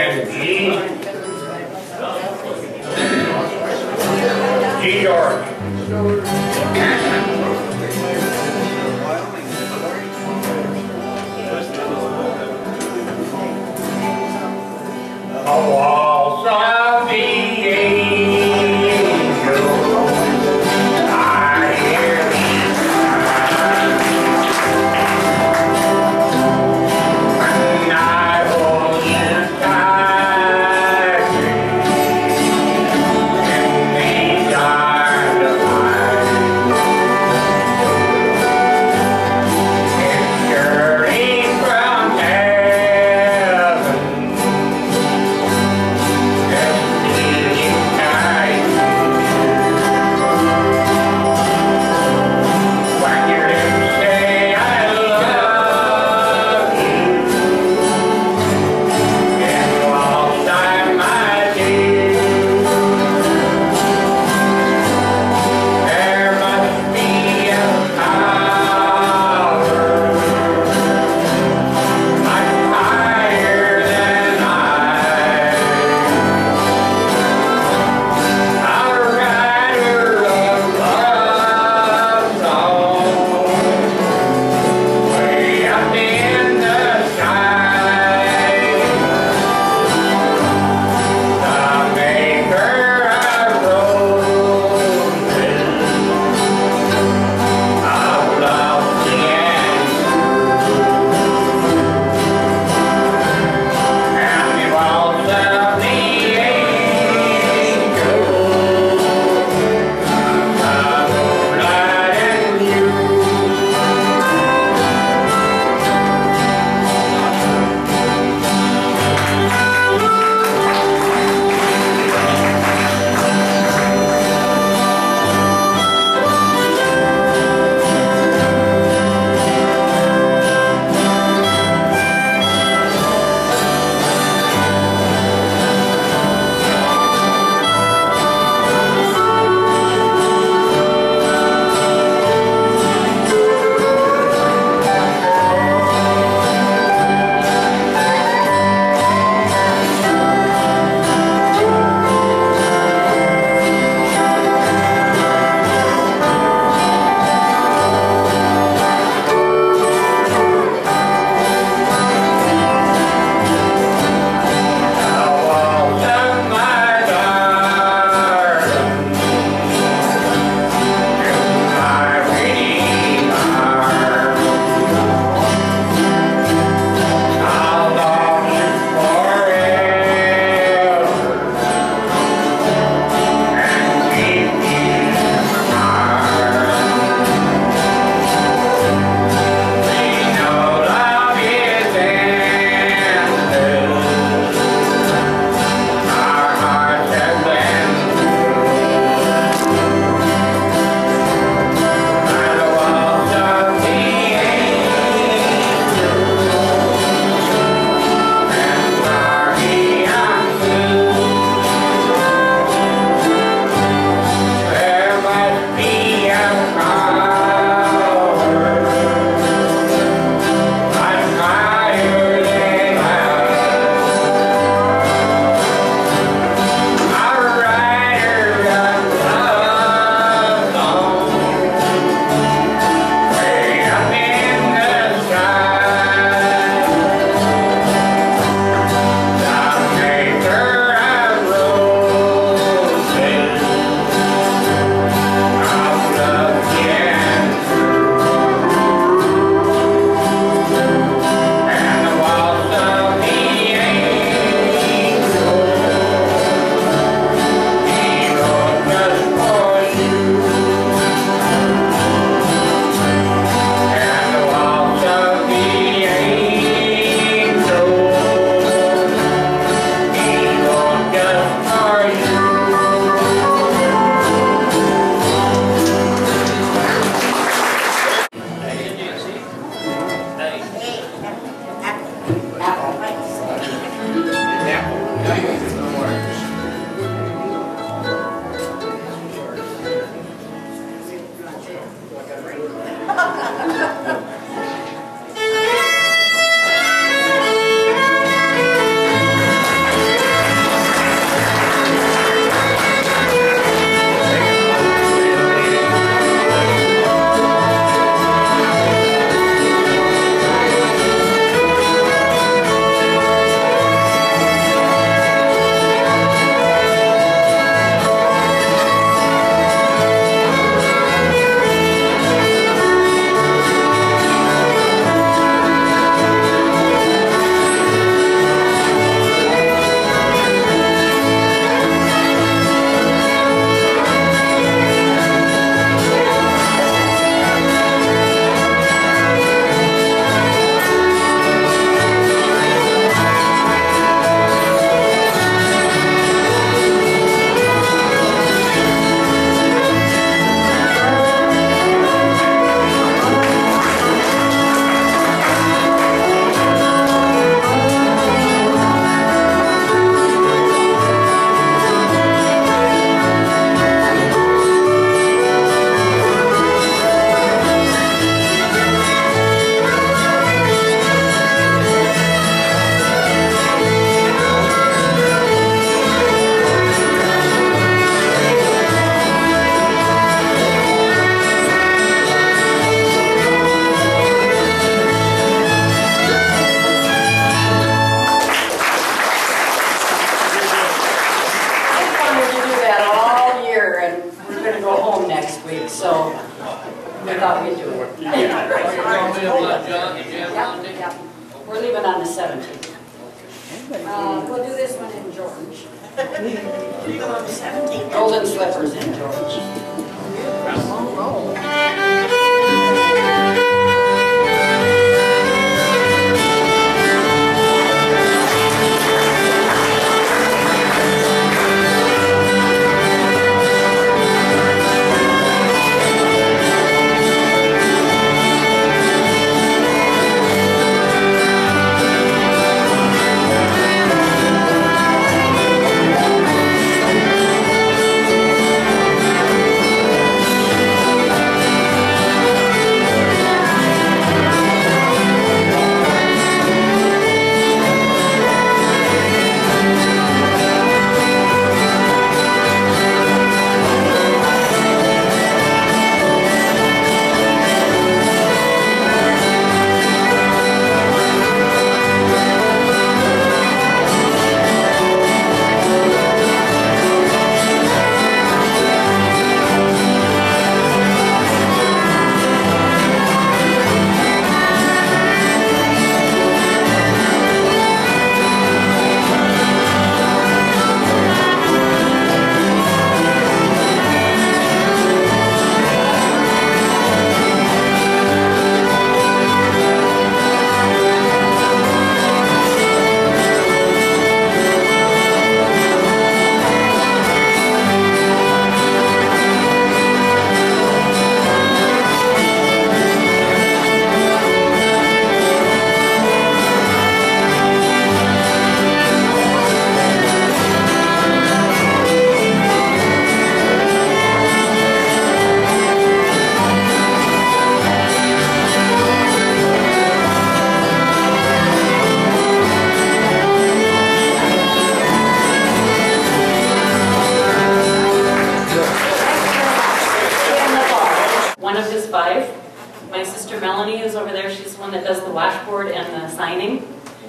and G. G. George. A waltz of the angels, I hear and I hold you tightly in these arms of mine. It's surely from heaven. next week, so we thought we'd do it. Yep. We're leaving on the 17th. We'll do this one in George. Golden Slippers in George. My sister Melanie is over there. She's the one that does the washboard and the signing.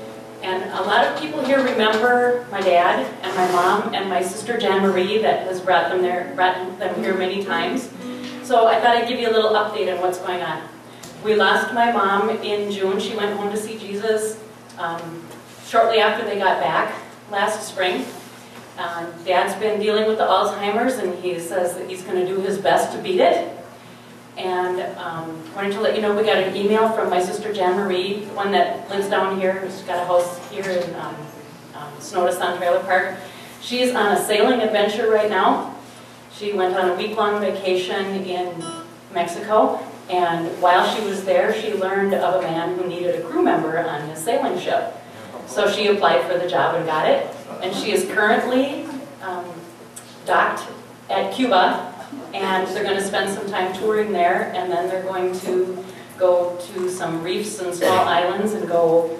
And a lot of people here remember my dad and my mom and my sister Jan Marie that has brought them here many times. So I thought I'd give you a little update on what's going on. We lost my mom in June. She went home to see Jesus shortly after they got back last spring. Dad's been dealing with the Alzheimer's, and he says that he's going to do his best to beat it. And wanted to let you know we got an email from my sister Jan Marie, the one that lives down here. She's got a house here in Snowdon Trailer Park. She's on a sailing adventure right now. She went on a week-long vacation in Mexico, and while she was there, she learned of a man who needed a crew member on his sailing ship. So she applied for the job and got it. And she is currently docked at Cuba, and they're going to spend some time touring there, and then they're going to go to some reefs and small islands and go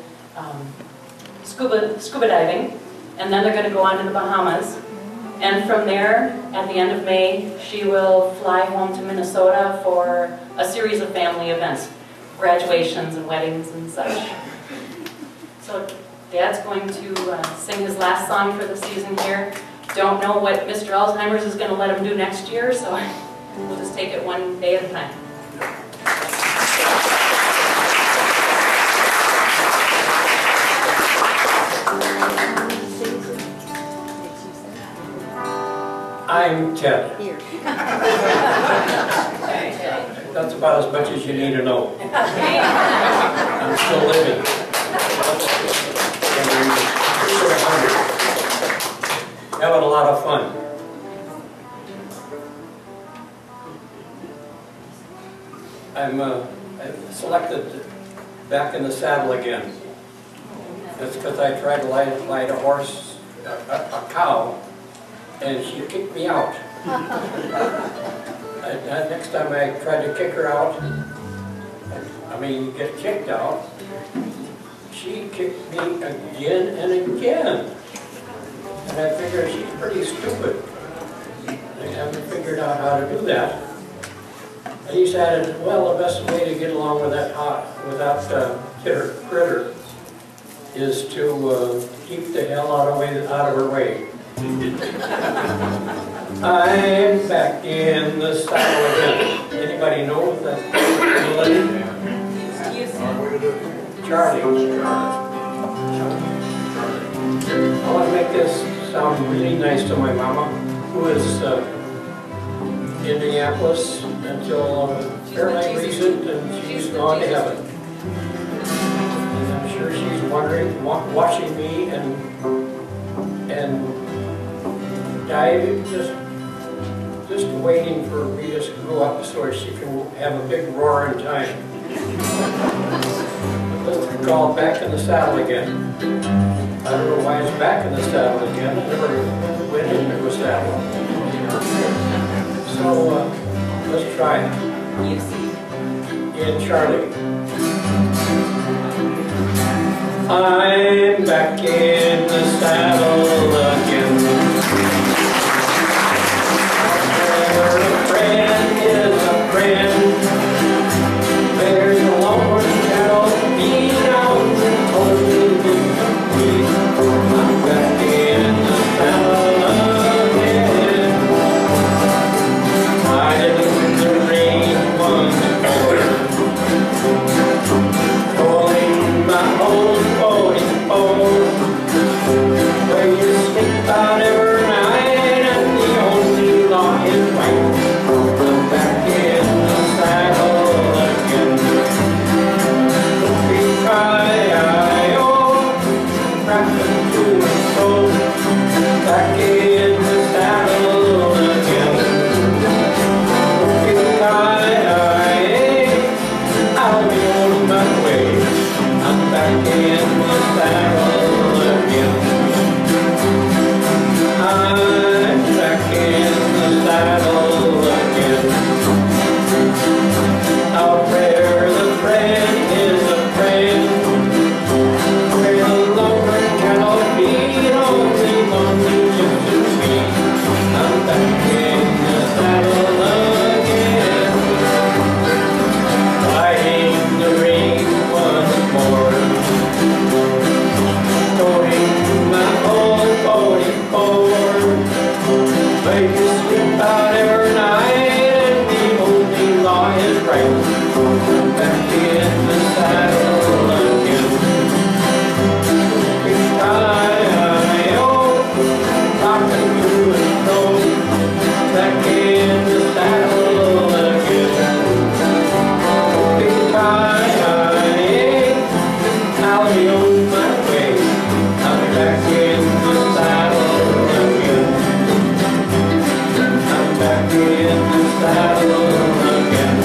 scuba diving, and then they're going to go on to the Bahamas. And from there, at the end of May, she will fly home to Minnesota for a series of family events, graduations and weddings and such. So Dad's going to sing his last song for the season here. Don't know what Mr. Alzheimer's is going to let him do next year, so we'll just take it one day at a time. I'm Ted. That's about as much as you need to know. I'm still living. Having a lot of fun. I'm selected back in the saddle again. That's because I tried to ride a horse, a cow, and she kicked me out. Next time I tried to kick her out, get kicked out, she kicked me again and again. And I figured she's pretty stupid. I haven't figured out how to do that. I decided, well, the best way to get along with that critter is to keep the hell out of her way. I'm back in the saddle again. Anybody know that melody? Charlie. I want to make this sound really nice to my mama, who is in Minneapolis until fairly recent, and she's gone to heaven. And I'm sure she's wondering, watching me and diving, just waiting for me to grow up so she can have a big roar in time. Let's call back in the saddle again. I don't know why it's back in the saddle again. I never went into a saddle. So let's try it. In Charlie. I'm back in the saddle again. A friend is a friend. There's a long shadow beyond the holding complete. I'm back in the saddle again. I didn't the rain once more, pulling my old 44, where you sleep out every night and the only law is right. I'm back in the saddle again. Yippee-ki-yi-oh, rockin' to and fro, back in the saddle again. Yippee-ki-yi, I'll be on my way. I'm back in the saddle again. I'm back in the saddle again. Out where the friend is a friend, where the lover cannot be lonely, lonely just to be. I'm back in the saddle again, riding the rain once more, towing my old 44, where you sleep out every night and the only law is right. I'm back in the saddle again. Yippee-ki-yi-oh, rockin' to and fro, back in the saddle again. Yippee-ki-yi, I'll be on my way. I'm back in the saddle again. I'm back in the saddle again.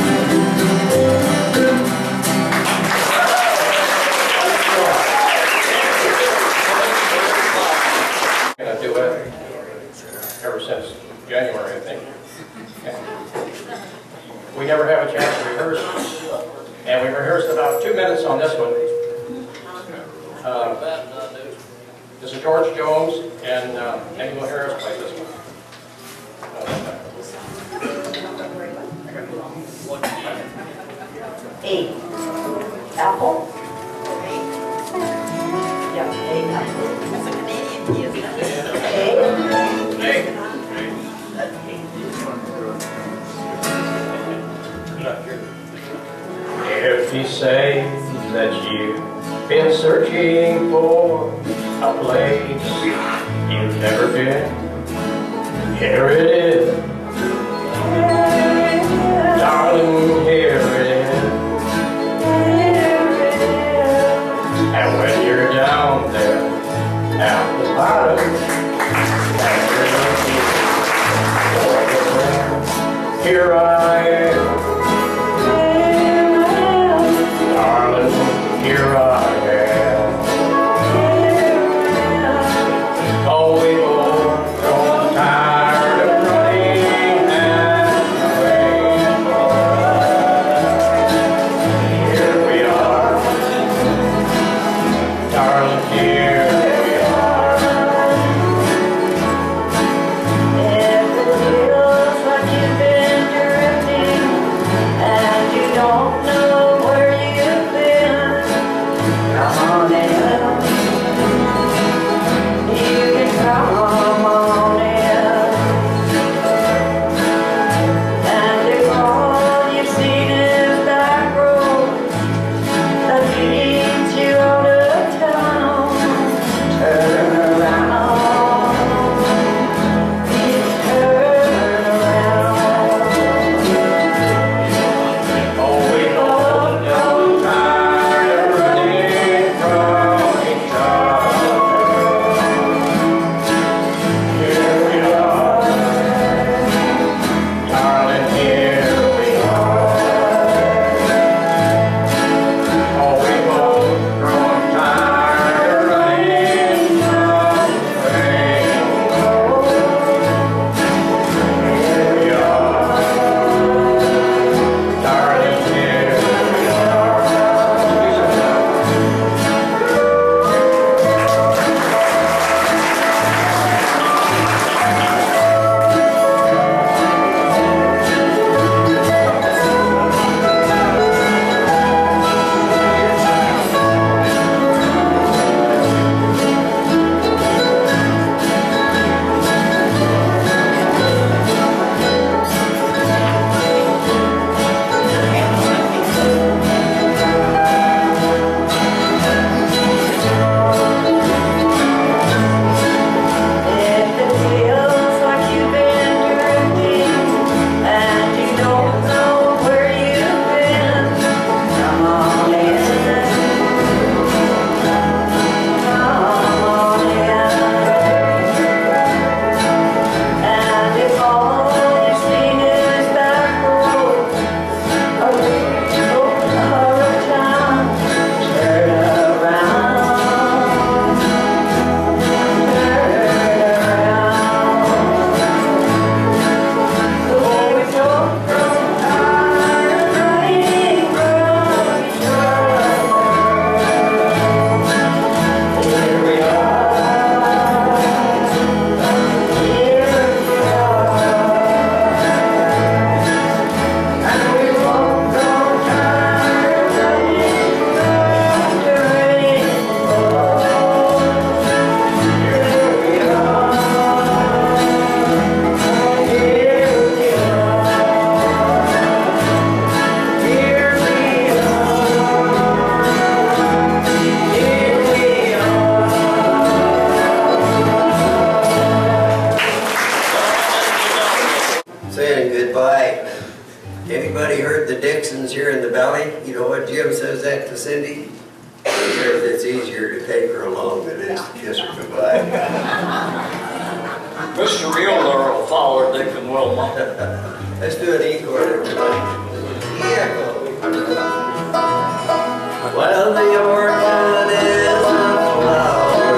Gonna do it ever since January, I think. We never have a chance to rehearse, and we rehearsed about 2 minutes on this one. This is George Jones, and Emil Harris played this one. A. Apple. Yeah, A. Apple. That's a Canadian key, isn't it? If you say that you've been searching for a place you've never been, here it is. Darling, here it is. And when you're down there at the bottom, and you're looking for the friend, here I am. Darling, here I am. Oh, we both grown tired of running and waiting for us. Here we are, darling, here we are. If it feels like you've been Anybody heard the Dixons here in the valley? You know what Jim says that to Cindy? He says it's easier to take her along than it is to kiss her goodbye. Mr. Mueller will follow Dick and Wilma. Let's do an encore, everybody. Yeah. Well, the orchid is a flower.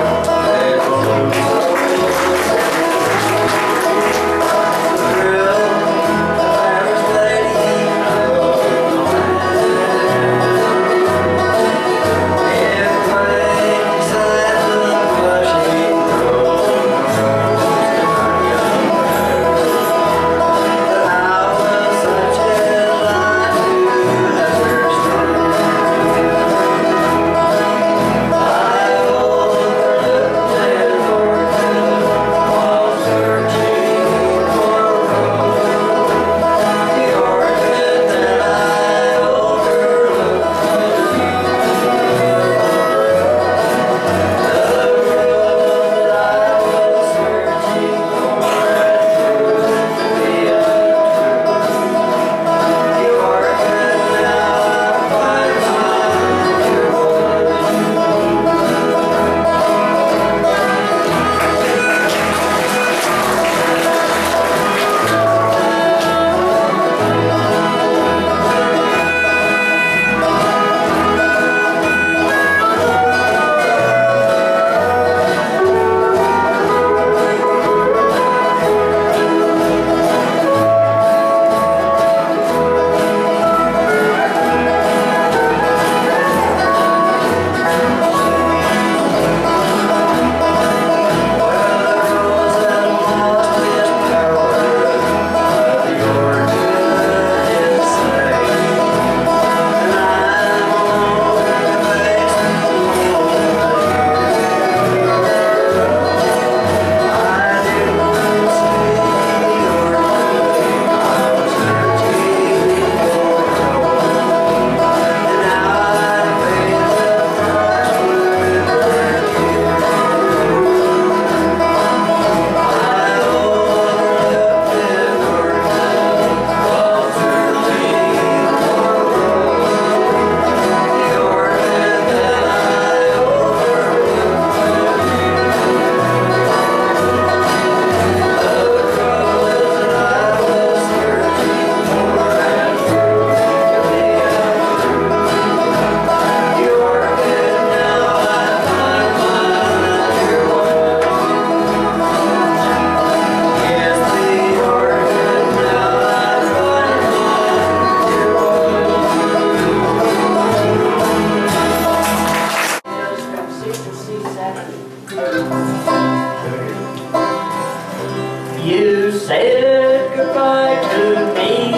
You said goodbye to me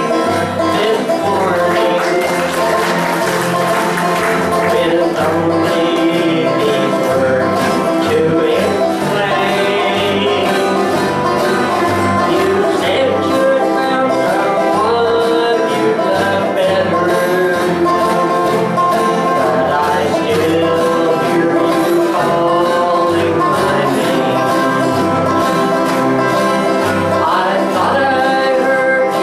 this morning with only these words to explain. You said you'd found someone you love better, but I still hear you calling my name. I thought I heard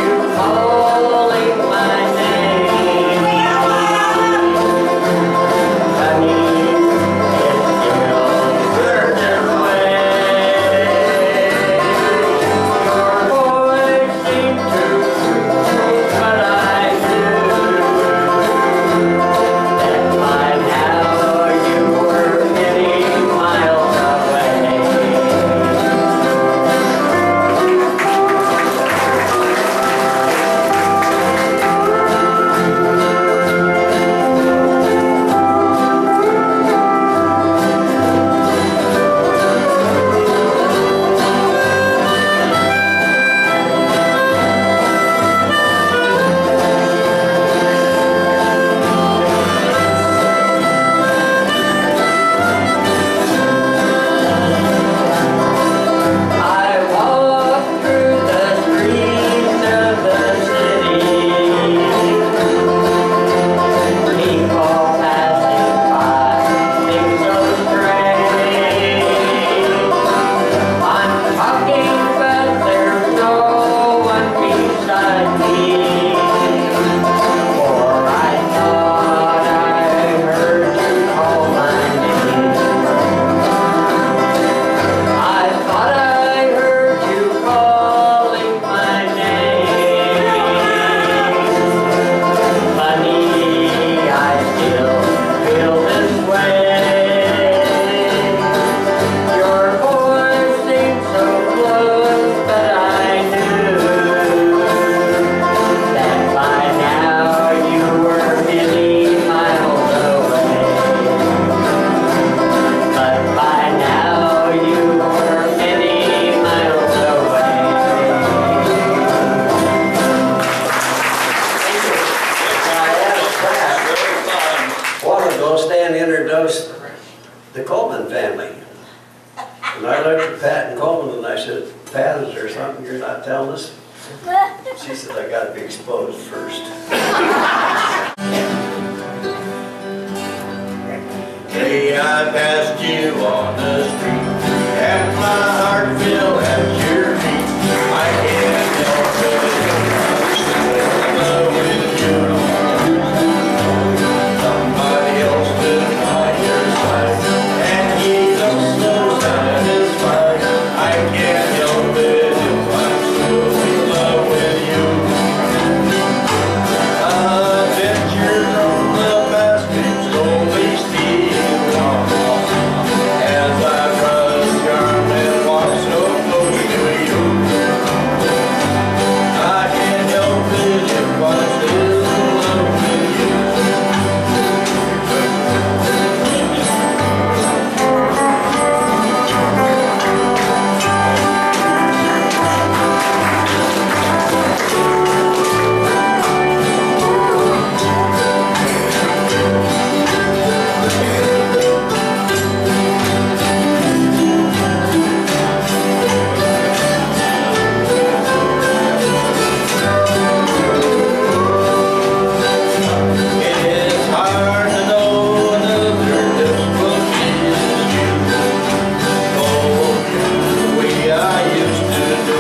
calling and I said, Pat, is there something you're not telling us? She said, I gotta be exposed first. Hey, I passed you on the street, and my heart fell at your feet. I can't help it, I'm in love with you. Somebody else stood by your side, and he looks so satisfied. I can't help it if I'm still in love with you. Adventure from the past keeps slowly stealing on, as I brush your arm and walk so close to you. I can't help it if I'm still in love with you. It's hard to know another just will kiss you. Oh, the way I used to do.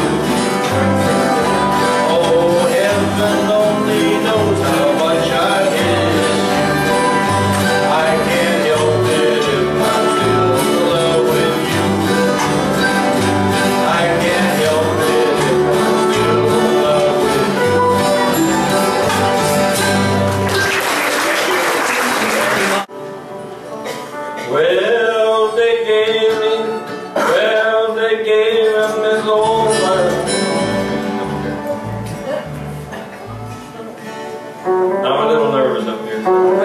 Oh, heaven only knows how much I miss you. I can't help it if I'm still in love with you. I can't help it if I'm still in love with you. Well, they gave him his own life. I'm a little nervous up here.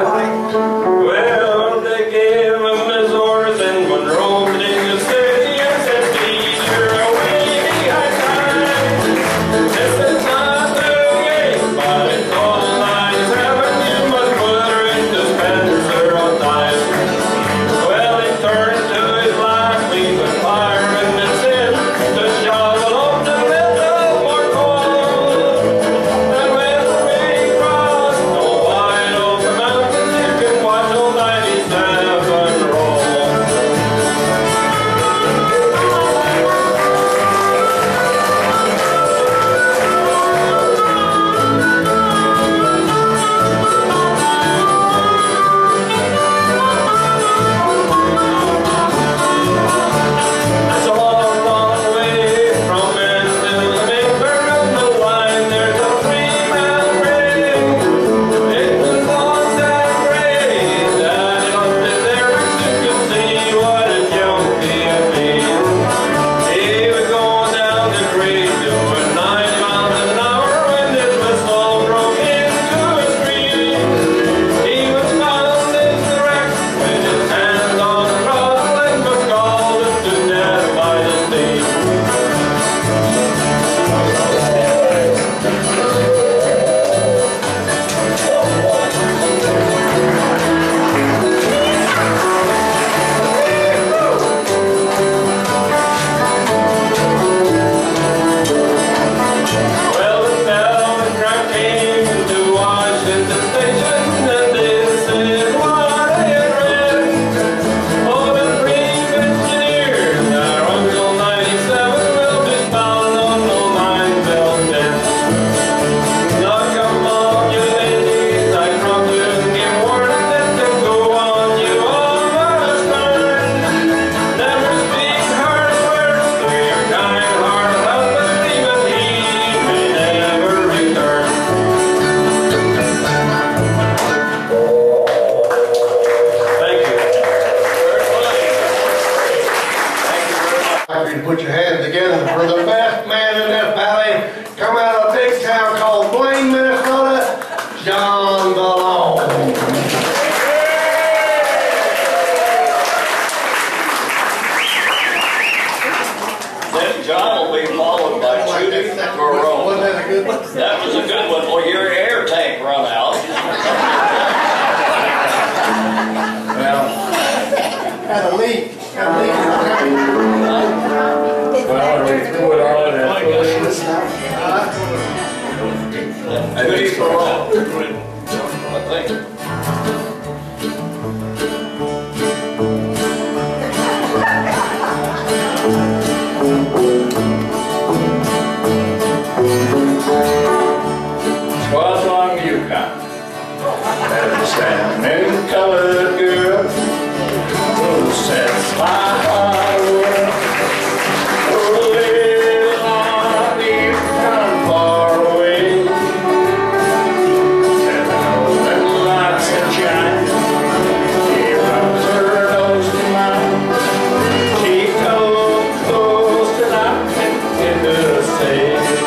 Well, they gave him his horse and Monroe in the city and said, "Please, you're away behind time. This is not the game, but it's all lines happen. You must put her into Spencer on time." Well, he turned to his life, leaving fire in his head. The job alone to live up more cold. And when we crossed the wide open mountains, you can watch old 97 roll. It's a long, long way from Mansfield to Midburn up the line. There's a 3-mile ring. It was on that grade that he left it there, but you could see what a jump he had made. He was going down the grade doing 90 miles an hour when his whistle broke into a scream. He was found in the wreck with his hands on the throttle and was scalded to death by the steam. Well, the telegram came to Washington Station, and this is what I had read. Oh, the brave engineers, our Uncle 97 will be found on the line belt bend. Now come on, you ladies, I promise you give warning that to go on you all must learn. Never speak harsh words to your kind-hearted husband, even he may never return. Thank you. I'd like you to put your hands together for the best man in this valley. Come out of a big town called Blaine, Minnesota, John Malone. Then John will be followed by Judy Moreau. Wasn't that a good one? That was a good one. Well, your air tank run out. Well, had a leak. Had a leak. so long. I think. Squaws along the Yukon. There's a salmon-colored girl who sets my heart away. Oh, live on the Yukon far away. There's no little light sunshine. She rubs her nose to mine. She comes close to knocking into the stage.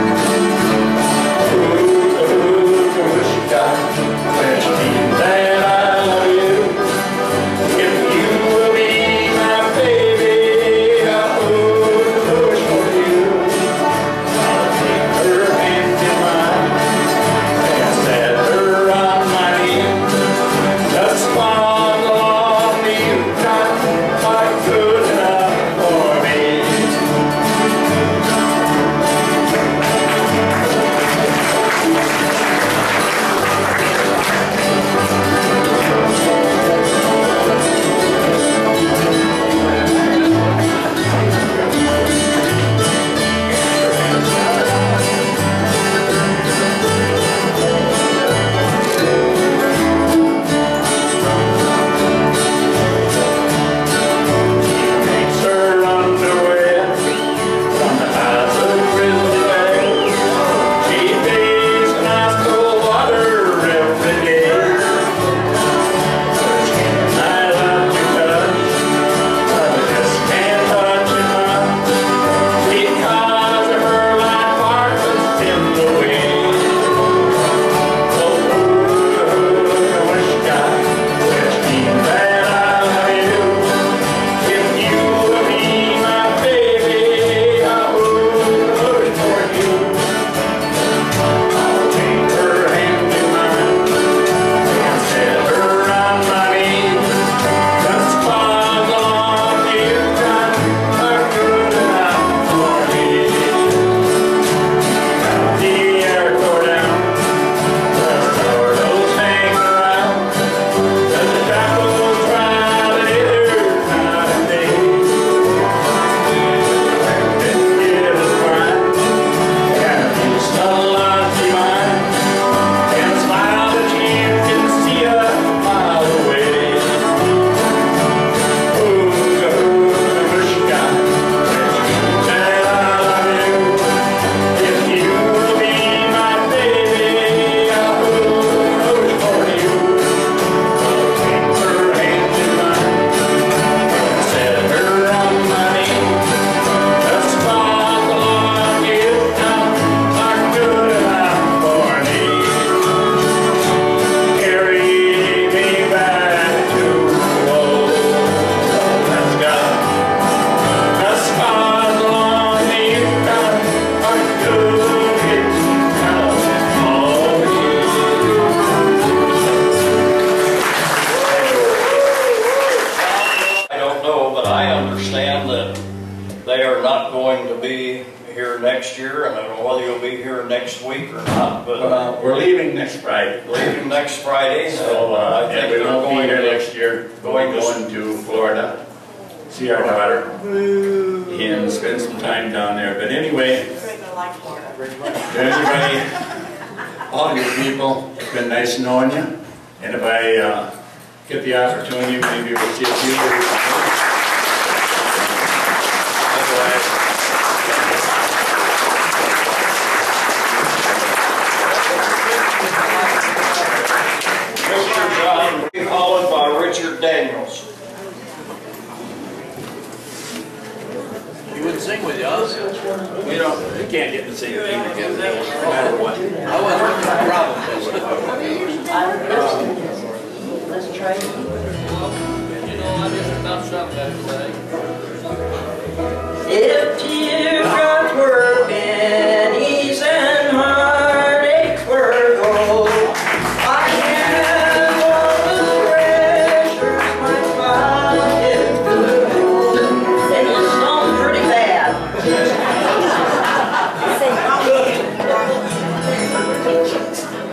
Next year, and I don't know whether you'll be here next week or not, but we're leaving next Friday. Leaving next Friday, so I think we won't be here to, next year. Going to Florida, see our daughter, and spend some time down there. But anyway, to everybody, all you people, it's been nice knowing you. And if I get the opportunity, maybe we'll see a few of you. Followed by Richard Daniels. You wouldn't sing with us? You can't get the same thing again, no matter what. I wasn't the problem. Let's try it. You know, I just about something to say. If teardrops were pennies and heartaches were gold, I have all the treasures my pocket could hold. And this song's pretty bad.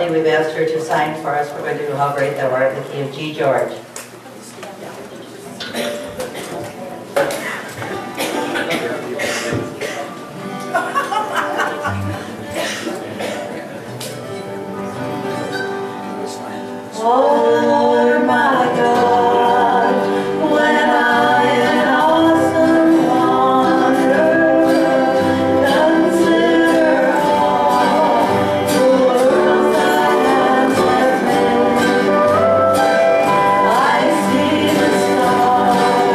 Melanie, we've asked her to sign for us. We're going to do How Great Thou Art in the key of G. George. Oh Lord my God, when I in awesome wonder consider all the worlds thy hands have made, I see the stars.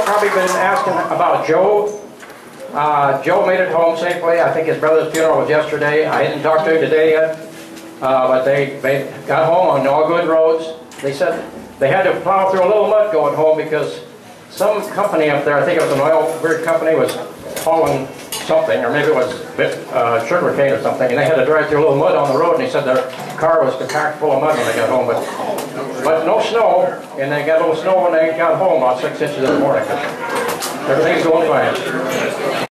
probably been asking about Joe. Joe made it home safely. I think his brother's funeral was yesterday. I didn't talk to him today yet, but they got home on all good roads. They said they had to plow through a little mud going home because some company up there, I think it was an oil weird company, was hauling something, or maybe it was sugar cane or something, and they had to drive through a little mud on the road, and he said their car was packed full of mud when they got home, but no snow, and they got a little snow when they got home, about 6 inches in the morning. Everything's going fine.